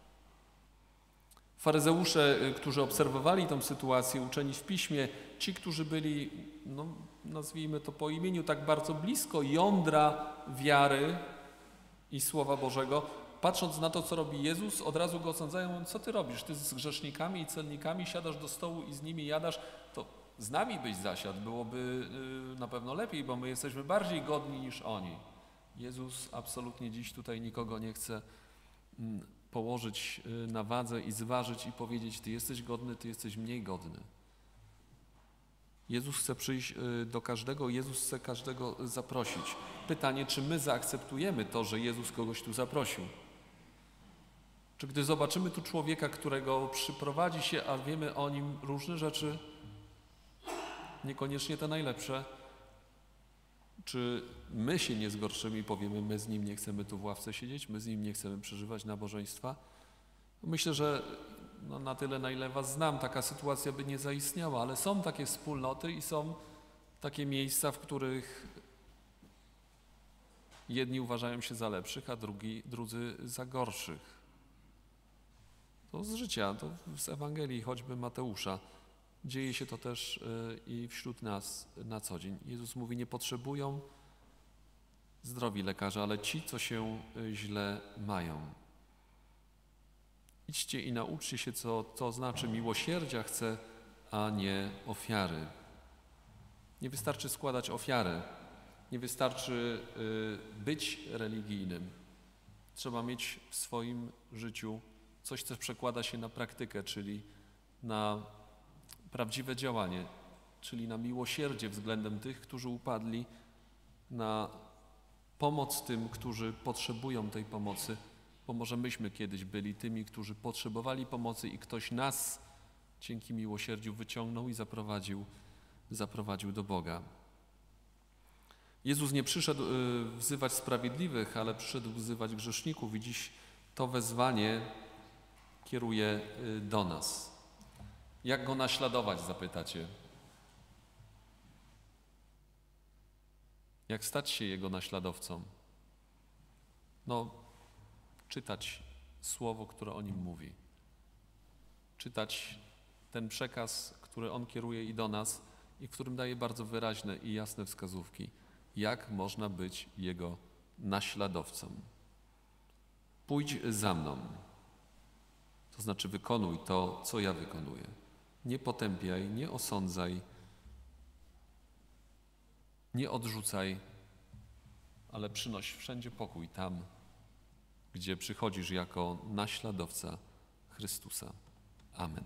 Faryzeusze, którzy obserwowali tę sytuację, uczeni w Piśmie, ci, którzy byli, no, nazwijmy to po imieniu, tak bardzo blisko jądra wiary i Słowa Bożego, patrząc na to, co robi Jezus, od razu go osądzają: co Ty robisz? Ty z grzesznikami i celnikami siadasz do stołu i z nimi jadasz, to z nami byś zasiadł, byłoby yy, na pewno lepiej, bo my jesteśmy bardziej godni niż oni. Jezus absolutnie dziś tutaj nikogo nie chce mm, położyć na wadze i zważyć i powiedzieć: Ty jesteś godny, Ty jesteś mniej godny. Jezus chce przyjść do każdego, Jezus chce każdego zaprosić. Pytanie, czy my zaakceptujemy to, że Jezus kogoś tu zaprosił? Czy gdy zobaczymy tu człowieka, którego przyprowadzi się, a wiemy o nim różne rzeczy, niekoniecznie te najlepsze, czy my się nie zgorszymy i powiemy, my z nim nie chcemy tu w ławce siedzieć, my z nim nie chcemy przeżywać nabożeństwa? Myślę, że no, na tyle, na ile was znam, taka sytuacja by nie zaistniała, ale są takie wspólnoty i są takie miejsca, w których jedni uważają się za lepszych, a drugi, drudzy za gorszych. To z życia, to z Ewangelii choćby Mateusza. Dzieje się to też i wśród nas na co dzień. Jezus mówi, nie potrzebują zdrowi lekarze, ale ci, co się źle mają. Idźcie i nauczcie się, co to znaczy miłosierdzia chce, a nie ofiary. Nie wystarczy składać ofiarę, nie wystarczy być religijnym. Trzeba mieć w swoim życiu coś, co przekłada się na praktykę, czyli na prawdziwe działanie, czyli na miłosierdzie względem tych, którzy upadli, na pomoc tym, którzy potrzebują tej pomocy, bo może myśmy kiedyś byli tymi, którzy potrzebowali pomocy i ktoś nas dzięki miłosierdziu wyciągnął i zaprowadził, zaprowadził do Boga. Jezus nie przyszedł wzywać sprawiedliwych, ale przyszedł wzywać grzeszników i dziś to wezwanie kieruje do nas. Jak Go naśladować, zapytacie? Jak stać się Jego naśladowcą? No, czytać słowo, które o Nim mówi. Czytać ten przekaz, który On kieruje i do nas i w którym daje bardzo wyraźne i jasne wskazówki, jak można być Jego naśladowcą. Pójdź za mną. To znaczy wykonuj to, co ja wykonuję. Nie potępiaj, nie osądzaj, nie odrzucaj, ale przynoś wszędzie pokój tam, gdzie przychodzisz jako naśladowca Chrystusa. Amen.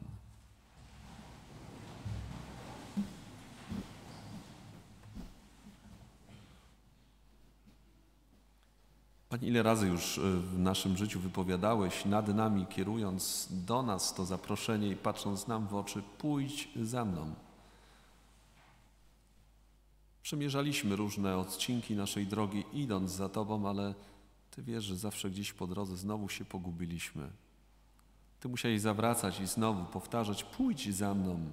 Panie, ile razy już w naszym życiu wypowiadałeś nad nami, kierując do nas to zaproszenie i patrząc nam w oczy, pójdź za mną. Przemierzaliśmy różne odcinki naszej drogi, idąc za Tobą, ale Ty wiesz, że zawsze gdzieś po drodze znowu się pogubiliśmy. Ty musiałeś zawracać i znowu powtarzać, pójdź za mną.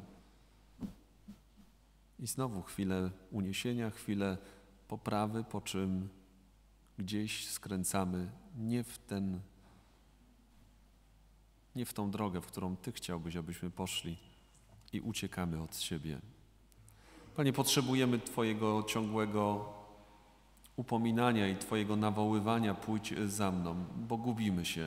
I znowu chwilę uniesienia, chwilę poprawy, po czym gdzieś skręcamy nie w ten, nie w tą drogę, w którą Ty chciałbyś, abyśmy poszli i uciekamy od siebie. Panie, potrzebujemy Twojego ciągłego upominania i Twojego nawoływania, pójdź za mną, bo gubimy się,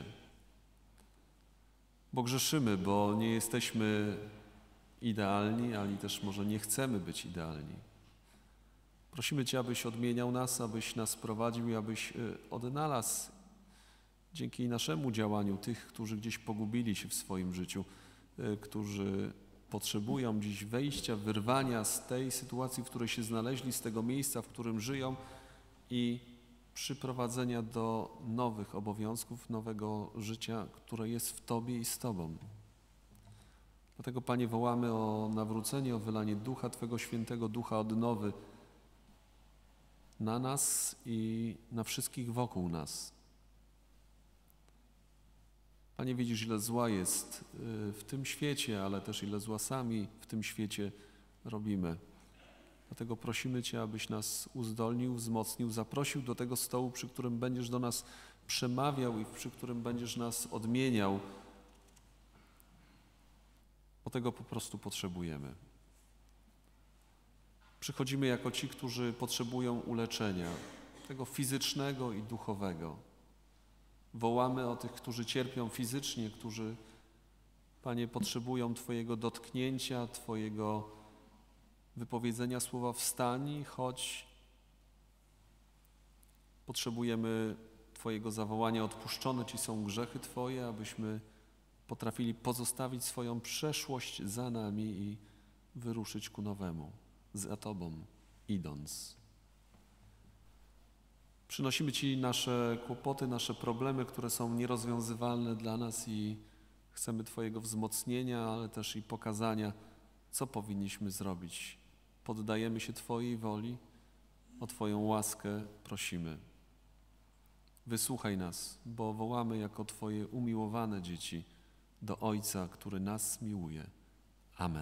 bo grzeszymy, bo nie jesteśmy idealni, ani też może nie chcemy być idealni. Prosimy Cię, abyś odmieniał nas, abyś nas prowadził i abyś odnalazł dzięki naszemu działaniu tych, którzy gdzieś pogubili się w swoim życiu, którzy potrzebują dziś wejścia, wyrwania z tej sytuacji, w której się znaleźli, z tego miejsca, w którym żyją i przyprowadzenia do nowych obowiązków, nowego życia, które jest w Tobie i z Tobą. Dlatego, Panie, wołamy o nawrócenie, o wylanie Ducha Twego Świętego, Ducha odnowy na nas i na wszystkich wokół nas. Panie, widzisz, ile zła jest w tym świecie, ale też ile zła sami w tym świecie robimy. Dlatego prosimy Cię, abyś nas uzdolnił, wzmocnił, zaprosił do tego stołu, przy którym będziesz do nas przemawiał i przy którym będziesz nas odmieniał. Bo tego po prostu potrzebujemy. Przychodzimy jako ci, którzy potrzebują uleczenia, tego fizycznego i duchowego. Wołamy o tych, którzy cierpią fizycznie, którzy, Panie, potrzebują Twojego dotknięcia, Twojego wypowiedzenia słowa wstań, choć potrzebujemy Twojego zawołania, odpuszczone Ci są grzechy Twoje, abyśmy potrafili pozostawić swoją przeszłość za nami i wyruszyć ku nowemu. za Tobą idąc. Przynosimy Ci nasze kłopoty, nasze problemy, które są nierozwiązywalne dla nas i chcemy Twojego wzmocnienia, ale też i pokazania, co powinniśmy zrobić. Poddajemy się Twojej woli, o Twoją łaskę prosimy. Wysłuchaj nas, bo wołamy jako Twoje umiłowane dzieci do Ojca, który nas miłuje. Amen.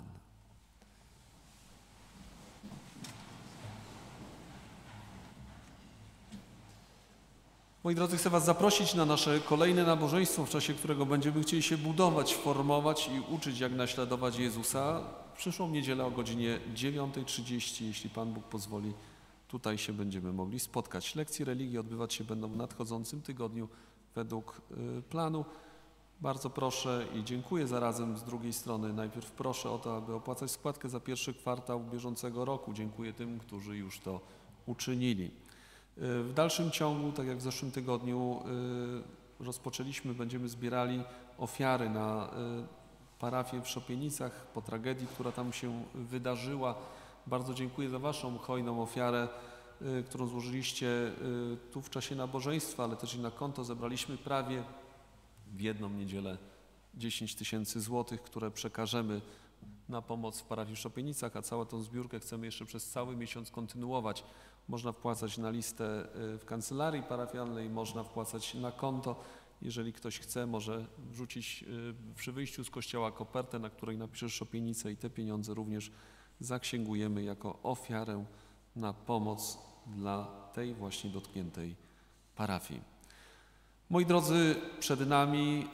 Moi drodzy, chcę Was zaprosić na nasze kolejne nabożeństwo, w czasie którego będziemy chcieli się budować, formować i uczyć, jak naśladować Jezusa. W przyszłą niedzielę o godzinie dziewiąta trzydzieści, jeśli Pan Bóg pozwoli, tutaj się będziemy mogli spotkać. Lekcje religii odbywać się będą w nadchodzącym tygodniu według y, planu. Bardzo proszę i dziękuję zarazem z drugiej strony. Najpierw proszę o to, aby opłacać składkę za pierwszy kwartał bieżącego roku. Dziękuję tym, którzy już to uczynili. W dalszym ciągu, tak jak w zeszłym tygodniu rozpoczęliśmy, będziemy zbierali ofiary na parafię w Szopienicach po tragedii, która tam się wydarzyła. Bardzo dziękuję za Waszą hojną ofiarę, którą złożyliście tu w czasie nabożeństwa, ale też i na konto. Zebraliśmy prawie w jedną niedzielę dziesięć tysięcy złotych, które przekażemy na pomoc w parafii w Szopienicach, a całą tą zbiórkę chcemy jeszcze przez cały miesiąc kontynuować. Można wpłacać na listę w kancelarii parafialnej, można wpłacać na konto. Jeżeli ktoś chce, może wrzucić przy wyjściu z kościoła kopertę, na której napisze Szopienice i te pieniądze również zaksięgujemy jako ofiarę na pomoc dla tej właśnie dotkniętej parafii. Moi drodzy, przed nami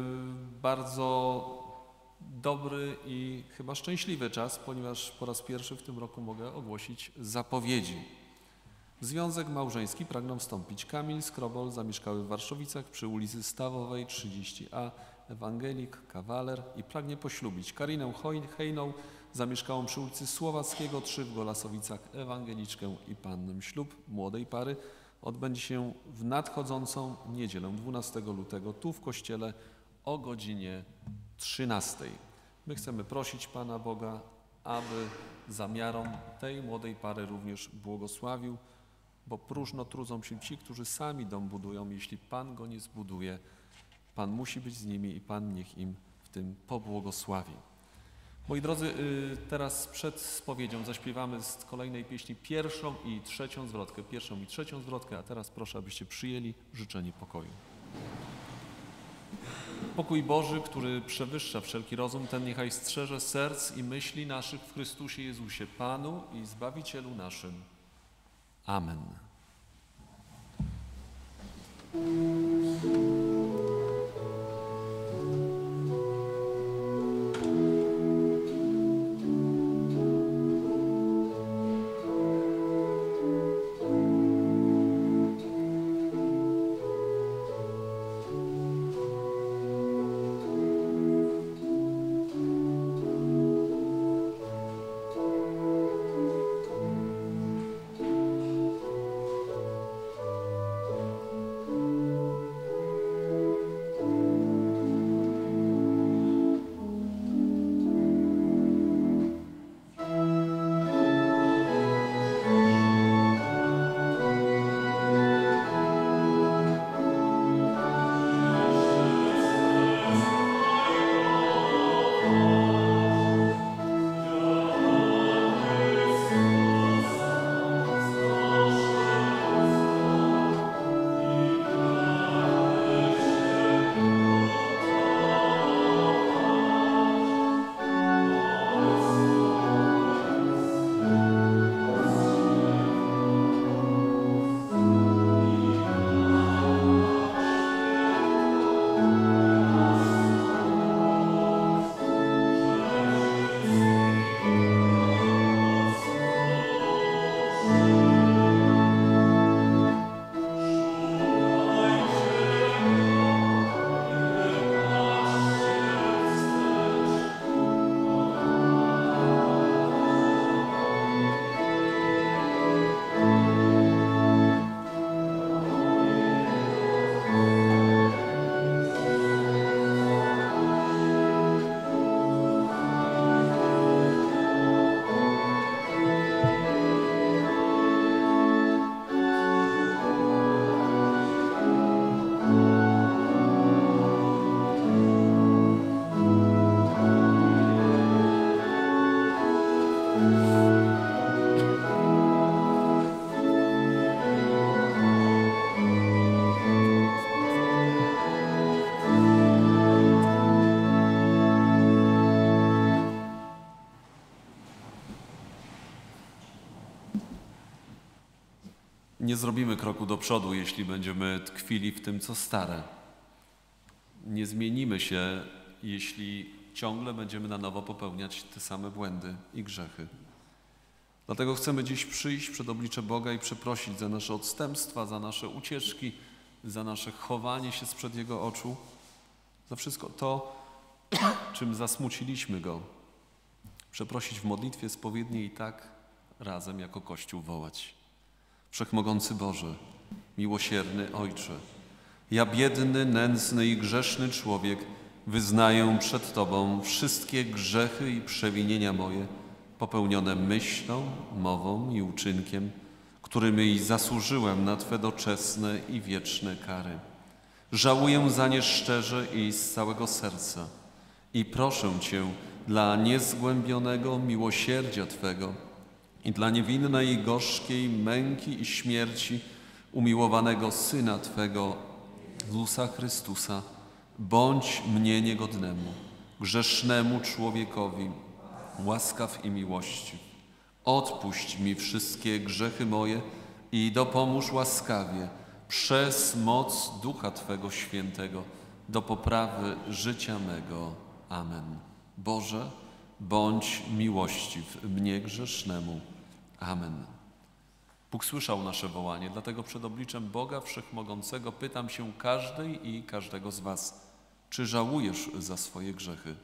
bardzo dobry i chyba szczęśliwy czas, ponieważ po raz pierwszy w tym roku mogę ogłosić zapowiedzi. W związek małżeński pragną wstąpić Kamil Skrobol, zamieszkały w Warszawicach przy ulicy Stawowej trzydzieści A, ewangelik, kawaler i pragnie poślubić Karinę Hejną, zamieszkałą przy ulicy Słowackiego trzy w Golasowicach, ewangeliczkę i pannę. Ślub młodej pary odbędzie się w nadchodzącą niedzielę dwunastego lutego tu w kościele o godzinie trzynastej. My chcemy prosić Pana Boga, aby zamiarom tej młodej pary również błogosławił, bo próżno trudzą się ci, którzy sami dom budują. Jeśli Pan go nie zbuduje, Pan musi być z nimi i Pan niech im w tym pobłogosławi. Moi drodzy, teraz przed spowiedzią zaśpiewamy z kolejnej pieśni pierwszą i trzecią zwrotkę. Pierwszą i trzecią zwrotkę, a teraz proszę, abyście przyjęli życzenie pokoju. Pokój Boży, który przewyższa wszelki rozum, ten niechaj strzeże serc i myśli naszych w Chrystusie Jezusie, Panu i Zbawicielu naszym. Amen. Nie zrobimy kroku do przodu, jeśli będziemy tkwili w tym, co stare. Nie zmienimy się, jeśli ciągle będziemy na nowo popełniać te same błędy i grzechy. Dlatego chcemy dziś przyjść przed oblicze Boga i przeprosić za nasze odstępstwa, za nasze ucieczki, za nasze chowanie się sprzed Jego oczu, za wszystko to, czym zasmuciliśmy Go. Przeprosić w modlitwie spowiedniej i tak razem jako Kościół wołać. Wszechmogący Boże, miłosierny Ojcze, ja biedny, nędzny i grzeszny człowiek wyznaję przed Tobą wszystkie grzechy i przewinienia moje, popełnione myślą, mową i uczynkiem, którymi zasłużyłem na Twe doczesne i wieczne kary. Żałuję za nie szczerze i z całego serca i proszę Cię dla niezgłębionego miłosierdzia Twego i dla niewinnej i gorzkiej męki i śmierci umiłowanego Syna Twego, Jezusa Chrystusa, bądź mnie niegodnemu, grzesznemu człowiekowi, łaskaw i miłościw. Odpuść mi wszystkie grzechy moje i dopomóż łaskawie przez moc Ducha Twego Świętego do poprawy życia mego. Amen. Boże, bądź miłościw mnie grzesznemu. Amen. Bóg słyszał nasze wołanie, dlatego przed obliczem Boga Wszechmogącego pytam się każdej i każdego z was, czy żałujesz za swoje grzechy?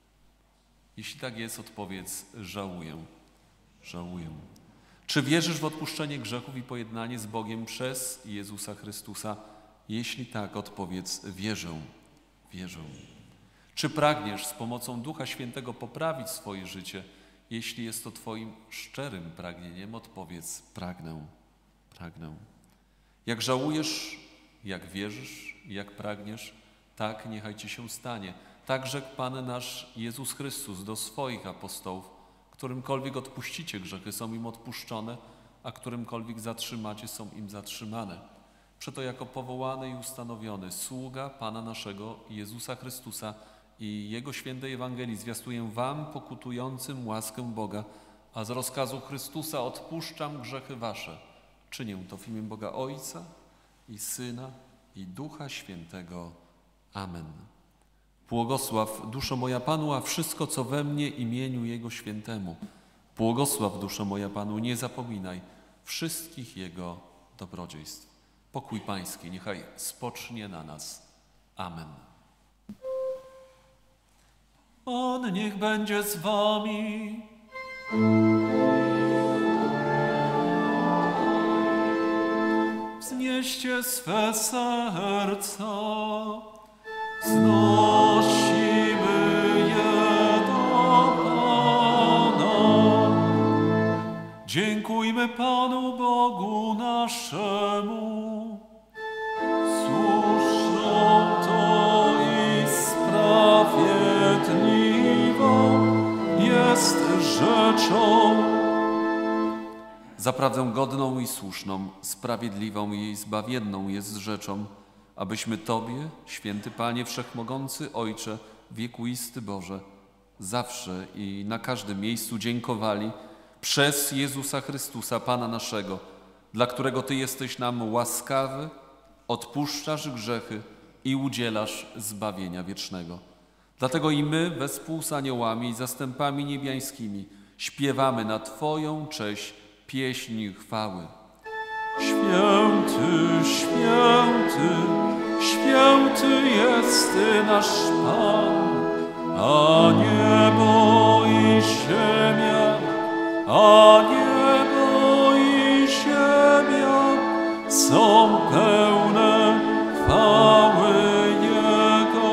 Jeśli tak jest, odpowiedz: żałuję, żałuję. Czy wierzysz w odpuszczenie grzechów i pojednanie z Bogiem przez Jezusa Chrystusa? Jeśli tak, odpowiedz: wierzę, wierzę. Czy pragniesz z pomocą Ducha Świętego poprawić swoje życie? Jeśli jest to Twoim szczerym pragnieniem, odpowiedz: pragnę, pragnę. Jak żałujesz, jak wierzysz, jak pragniesz, tak niechaj Ci się stanie. Tak rzekł Pan nasz Jezus Chrystus do swoich apostołów: którymkolwiek odpuścicie grzechy, są im odpuszczone, a którymkolwiek zatrzymacie, są im zatrzymane. Przeto jako powołany i ustanowiony sługa Pana naszego Jezusa Chrystusa i Jego świętej Ewangelii zwiastuję wam, pokutującym, łaskę Boga, a z rozkazu Chrystusa odpuszczam grzechy wasze. Czynię to w imię Boga Ojca i Syna i Ducha Świętego. Amen. Błogosław, duszo moja Panu, a wszystko, co we mnie, imieniu Jego świętemu. Błogosław, duszo moja Panu, nie zapominaj wszystkich Jego dobrodziejstw. Pokój Pański niechaj spocznie na nas. Amen. Pan niech będzie z wami. Wznieście swe serca, wznosimy je do Pana. Dziękujmy Panu Bogu naszemu. Słuszną to i sprawiedliwą jest rzeczą. Zaprawdę godną i słuszną, sprawiedliwą i zbawienną jest rzeczą, abyśmy Tobie, święty Panie Wszechmogący Ojcze, wiekuisty Boże, zawsze i na każdym miejscu dziękowali przez Jezusa Chrystusa, Pana naszego, dla którego Ty jesteś nam łaskawy, odpuszczasz grzechy i udzielasz zbawienia wiecznego. Dlatego i my, wespół z aniołami i zastępami niebiańskimi, śpiewamy na Twoją cześć pieśń chwały. Święty, święty, święty jest nasz Pan, a niebo i ziemia, a niebo i ziemia są pełne chwały Jego.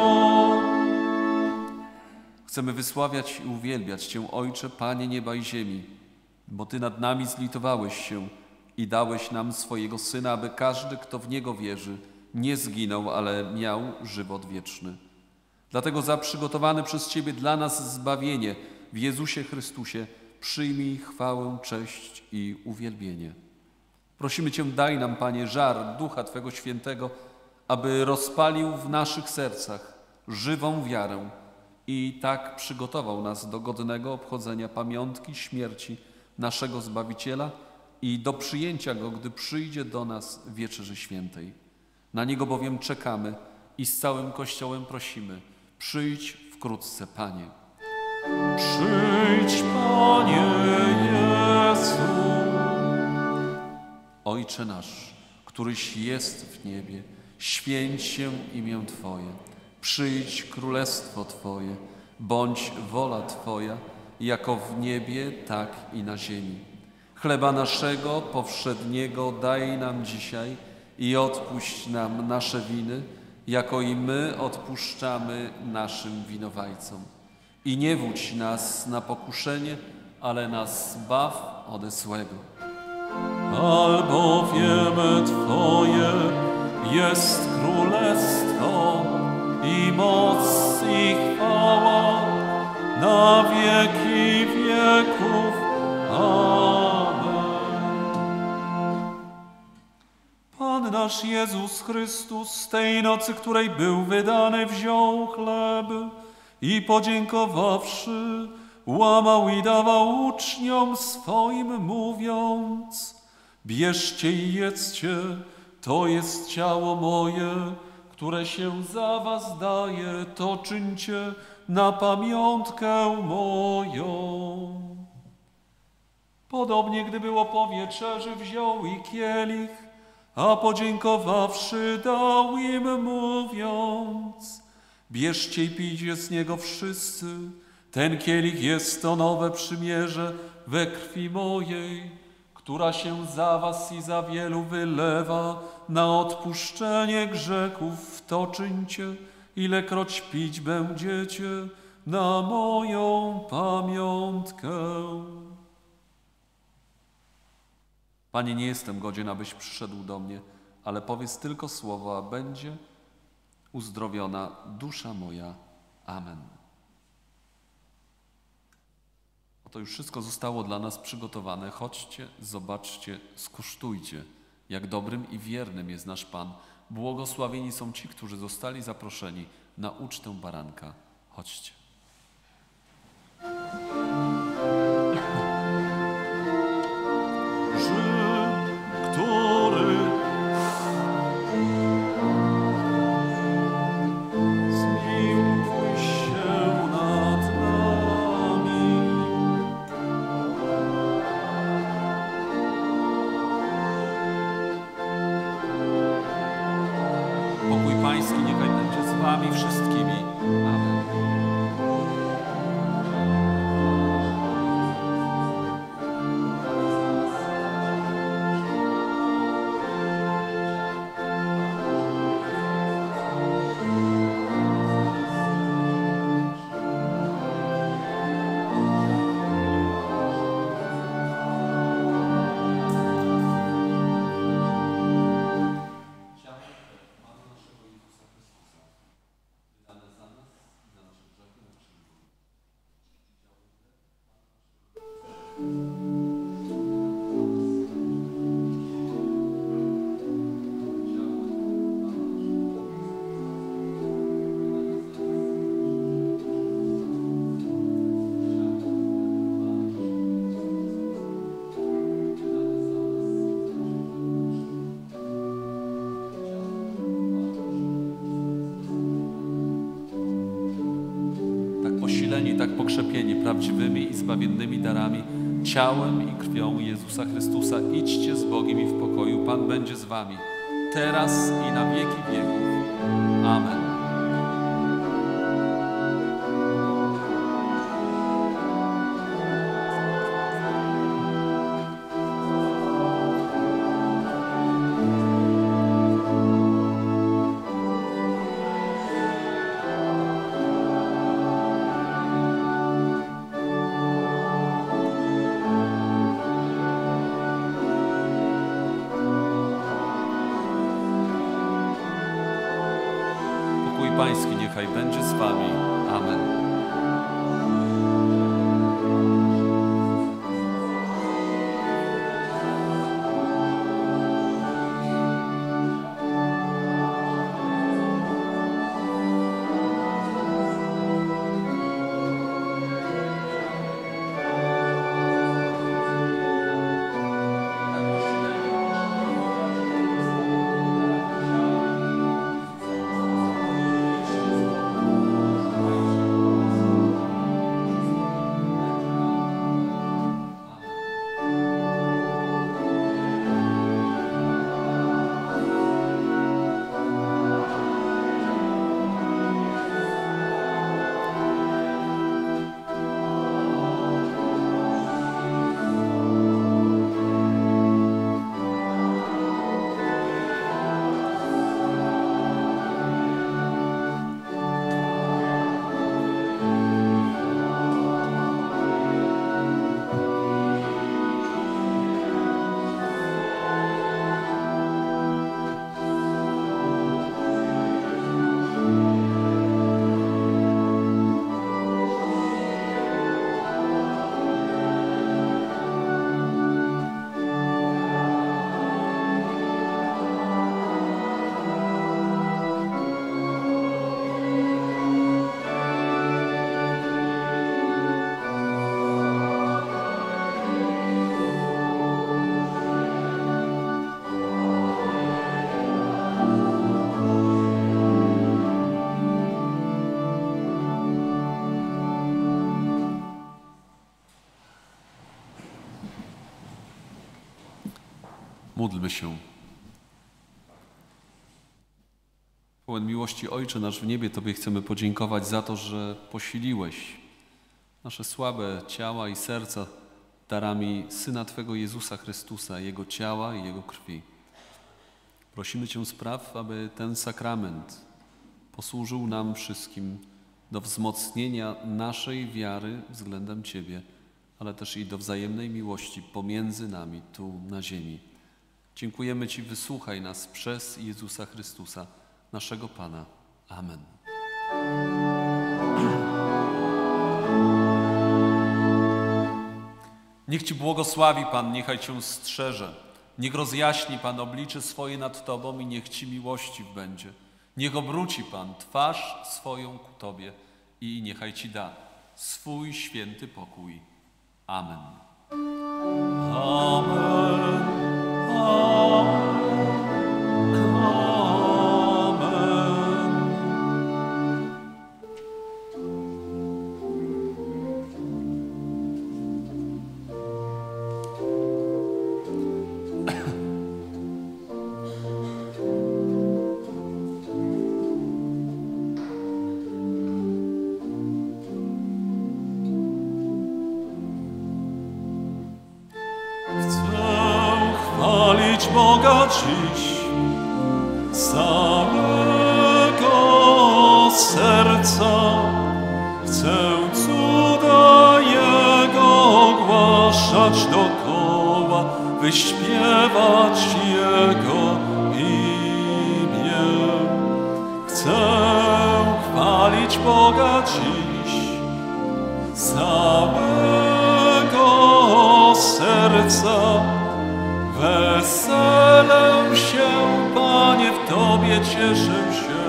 Chcemy wysławiać i uwielbiać Cię, Ojcze, Panie nieba i ziemi, bo Ty nad nami zlitowałeś się i dałeś nam swojego Syna, aby każdy, kto w Niego wierzy, nie zginął, ale miał żywot wieczny. Dlatego za przygotowane przez Ciebie dla nas zbawienie w Jezusie Chrystusie przyjmij chwałę, cześć i uwielbienie. Prosimy Cię, daj nam, Panie, żar Ducha Twego Świętego, aby rozpalił w naszych sercach żywą wiarę i tak przygotował nas do godnego obchodzenia pamiątki śmierci naszego Zbawiciela i do przyjęcia Go, gdy przyjdzie do nas w Wieczerzy Świętej. Na Niego bowiem czekamy i z całym Kościołem prosimy: przyjdź wkrótce, Panie. Przyjdź, Panie Jezu. Ojcze nasz, któryś jest w niebie, święć się imię Twoje. Przyjdź królestwo Twoje, bądź wola Twoja, jako w niebie, tak i na ziemi. Chleba naszego powszedniego daj nam dzisiaj i odpuść nam nasze winy, jako i my odpuszczamy naszym winowajcom. I nie wódź nas na pokuszenie, ale nas zbaw ode złego. Albowiem Twoje jest królestwo i moc i chwała na wieki wieków. Amen. Pan nasz Jezus Chrystus z tej nocy, której był wydany, wziął chleb i podziękowawszy, łamał i dawał uczniom swoim, mówiąc: bierzcie i jedzcie, to jest ciało moje, które się za was daje, to czyńcie na pamiątkę moją. Podobnie, gdy było po wieczerzy, wziął i kielich, a podziękowawszy, dał im, mówiąc: bierzcie i pijcie z niego wszyscy, ten kielich jest to nowe przymierze we krwi mojej, która się za was i za wielu wylewa na odpuszczenie grzechów. To czyńcie, ilekroć pić będziecie, na moją pamiątkę. Panie, nie jestem godzien, abyś przyszedł do mnie, ale powiedz tylko słowo, a będzie uzdrowiona dusza moja. Amen. To już wszystko zostało dla nas przygotowane. Chodźcie, zobaczcie, skosztujcie, jak dobrym i wiernym jest nasz Pan. Błogosławieni są ci, którzy zostali zaproszeni na ucztę baranka. Chodźcie. Który zmiłuj się nad nami. Pokój Pański niechaj będzie z wami wszystkimi. Amen. Tak pokrzepieni prawdziwymi i zbawiennymi darami, ciałem i krwią Jezusa Chrystusa, idźcie z Bogiem i w pokoju. Pan będzie z wami, teraz i na wieki wieków. Amen. Pański niechaj będzie z wami. Amen. Módlmy się. Pełen miłości Ojcze nasz w niebie, Tobie chcemy podziękować za to, że posiliłeś nasze słabe ciała i serca darami Syna Twego Jezusa Chrystusa, Jego ciała i Jego krwi. Prosimy Cię, spraw, aby ten sakrament posłużył nam wszystkim do wzmocnienia naszej wiary względem Ciebie, ale też i do wzajemnej miłości pomiędzy nami tu na ziemi. Dziękujemy Ci, wysłuchaj nas przez Jezusa Chrystusa, naszego Pana. Amen. Niech Ci błogosławi Pan, niechaj Cię strzeże. Niech rozjaśni Pan oblicze swoje nad Tobą i niech Ci miłościw będzie. Niech obróci Pan twarz swoją ku Tobie i niechaj Ci da swój święty pokój. Amen. Amen. Amen. Boga dziś z całego serca. Chcę cuda Jego ogłaszać dokoła, wyśpiewać Jego imię. Chcę chwalić Boga dziś z całego serca. Weselę się, Panie, w Tobie cieszę się.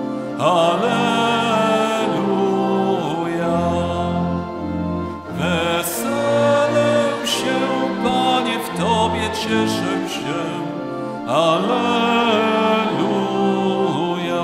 Alleluja. Weselę się, Panie, w Tobie cieszę się. Alleluja.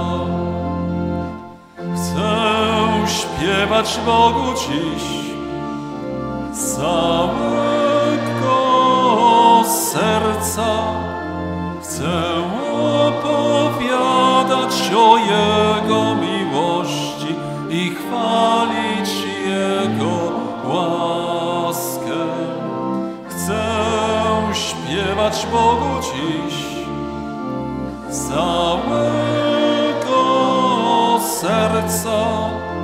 Chcę śpiewać Bogu dziś z całego serca. Chcę opowiadać o Jego miłości i chwalić Jego łaskę. Chcę śpiewać Bogu dziś z całego serca.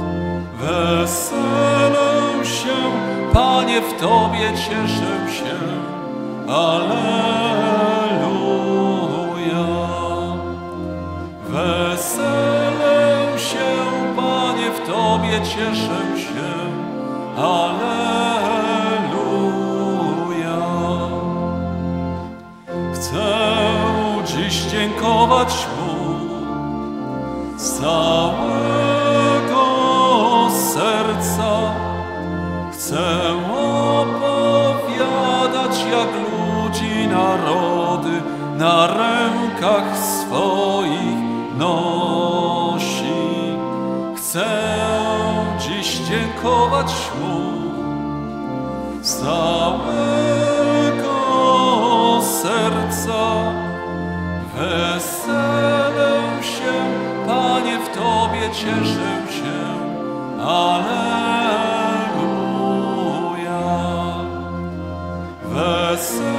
Weselę się, Panie, w Tobie cieszę się. Alleluja. Weselę się, Panie, w Tobie cieszę się. Alleluja. Chcę dziś dziękować Mu z całego serca. Chcę opowiadać, jak ludzi narody na rękach swoich nosi. Chcę dziś dziękować Mu z całego serca. Weselę się, Panie, w Tobie cieszę się. Alleluja.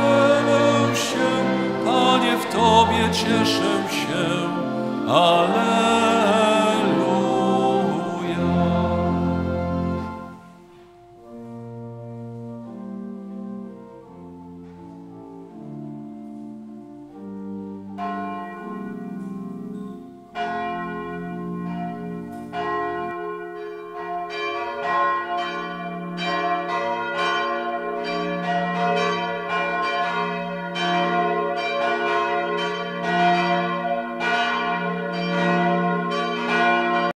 Weselę się, Panie, w Tobie cieszę się. Alleluja.